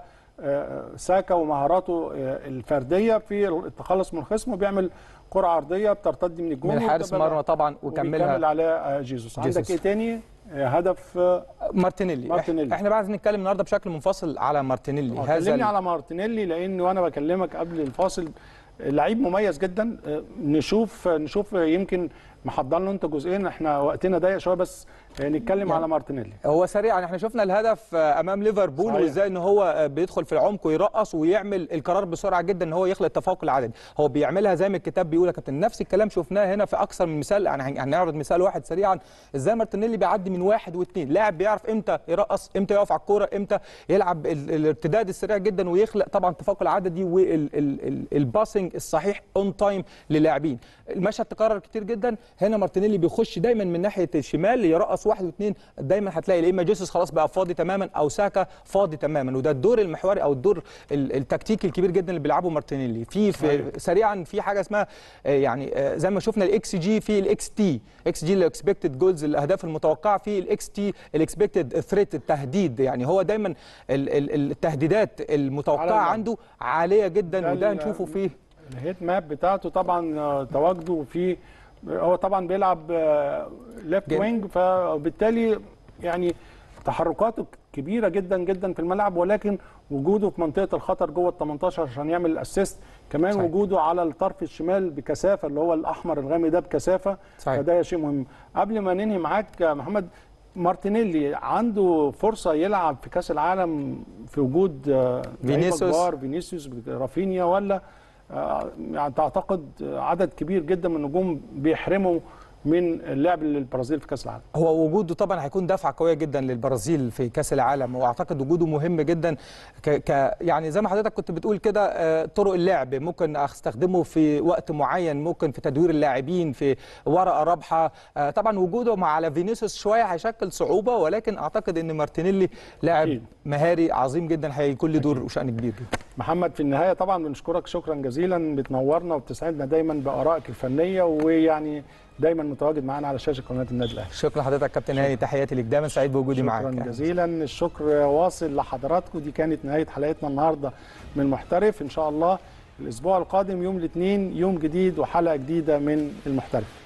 Speaker 1: ساكا ومهاراته الفرديه في التخلص من الخصم، وبيعمل كره عرضيه بترتدي من الجون
Speaker 2: من حارس مرمى طبعا وكملها
Speaker 1: ويكمل عليها جيسوس. عندك ايه تاني؟ هدف
Speaker 2: مارتينيلي.
Speaker 1: مارتينيلي
Speaker 2: احنا بقى عايزين نتكلم النهارده بشكل منفصل على مارتينيلي.
Speaker 1: هذا كلمني على مارتينيلي لان وانا بكلمك قبل الفاصل لعيب مميز جدا. نشوف نشوف يمكن محضر له انت جزئين، احنا وقتنا ضيق شويه بس نتكلم يعني على مارتينيلي.
Speaker 2: هو سريعا احنا شفنا الهدف امام ليفربول وازاي ان هو بيدخل في العمق ويرقص ويعمل القرار بسرعه جدا ان هو يخلق التفوق العددي، هو بيعملها زي ما الكتاب بيقول يا كابتن. نفس الكلام شفناه هنا في اكثر من مثال، يعني هنعرض مثال واحد سريعا ازاي مارتينيلي بيعدي من واحد واثنين، لاعب بيعرف امتى يرقص، امتى يقف على الكوره، امتى يلعب الارتداد السريع جدا ويخلق طبعا التفوق العددي والباسنج الصحيح اون تايم للاعبين. المشهد تكرر كتير جدا. هنا مارتينيلي بيخش دايما من ناحيه الشمال يرقص واحد واثنين، دايما هتلاقي يا اما جيسوس خلاص بقى فاضي تماما او ساكا فاضي تماما، وده الدور المحوري او الدور التكتيكي الكبير جدا اللي بيلعبه مارتينيلي. في, في سريعا في حاجه اسمها يعني زي ما شفنا الاكس جي في الاكس تي، اكس جي الاكسبكتد جولز الاهداف المتوقعه، في الاكس تي الاكسبكتد ثريت التهديد، يعني هو دايما التهديدات المتوقعه عنده عاليه جدا، وده هنشوفه فيه
Speaker 1: الهيت ماب بتاعته طبعا تواجده في، هو طبعا بيلعب ليفت وينج، فبالتالي يعني تحركاته كبيره جدا جدا في الملعب، ولكن وجوده في منطقه الخطر جوه ال تمنتاشر عشان يعمل الاسيست، كمان صحيح. وجوده على الطرف الشمال بكثافه اللي هو الاحمر الغامق ده بكثافه صحيح. فده شيء مهم. قبل ما ننهي معاك محمد، مارتينيلي عنده فرصه يلعب في كاس العالم في وجود
Speaker 2: فينيسيوس
Speaker 1: فينيسيوس رافينيا، ولا يعني تعتقد عدد كبير جدا من النجوم بيحرموا من اللعب للبرازيل في كاس العالم؟
Speaker 2: هو وجوده طبعا هيكون دفعه قويه جدا للبرازيل في كاس العالم، واعتقد وجوده مهم جدا ك... ك يعني زي ما حضرتك كنت بتقول كده، طرق اللعب ممكن استخدمه في وقت معين، ممكن في تدوير اللاعبين في ورقه رابحه. طبعا وجوده مع على فينيسيوس شويه هيشكل صعوبه، ولكن اعتقد ان مارتينيلي لاعب مهاري عظيم جدا هيكون له دور وشأن كبير جدا.
Speaker 1: محمد في النهايه طبعا بنشكرك شكرا جزيلا، بتنورنا وبتسعدنا دايما بارائك الفنيه، ويعني دايما متواجد معانا على شاشه قناه النادي الاهلي.
Speaker 2: شكرا لحضرتك كابتن هاني، تحياتي ليك، دايما سعيد بوجودي
Speaker 1: شكرا
Speaker 2: معاك.
Speaker 1: شكرا جزيلا، الشكر واصل لحضراتكم. دي كانت نهايه حلقتنا النهارده من محترف. ان شاء الله الاسبوع القادم يوم الاثنين يوم جديد وحلقه جديده من المحترف.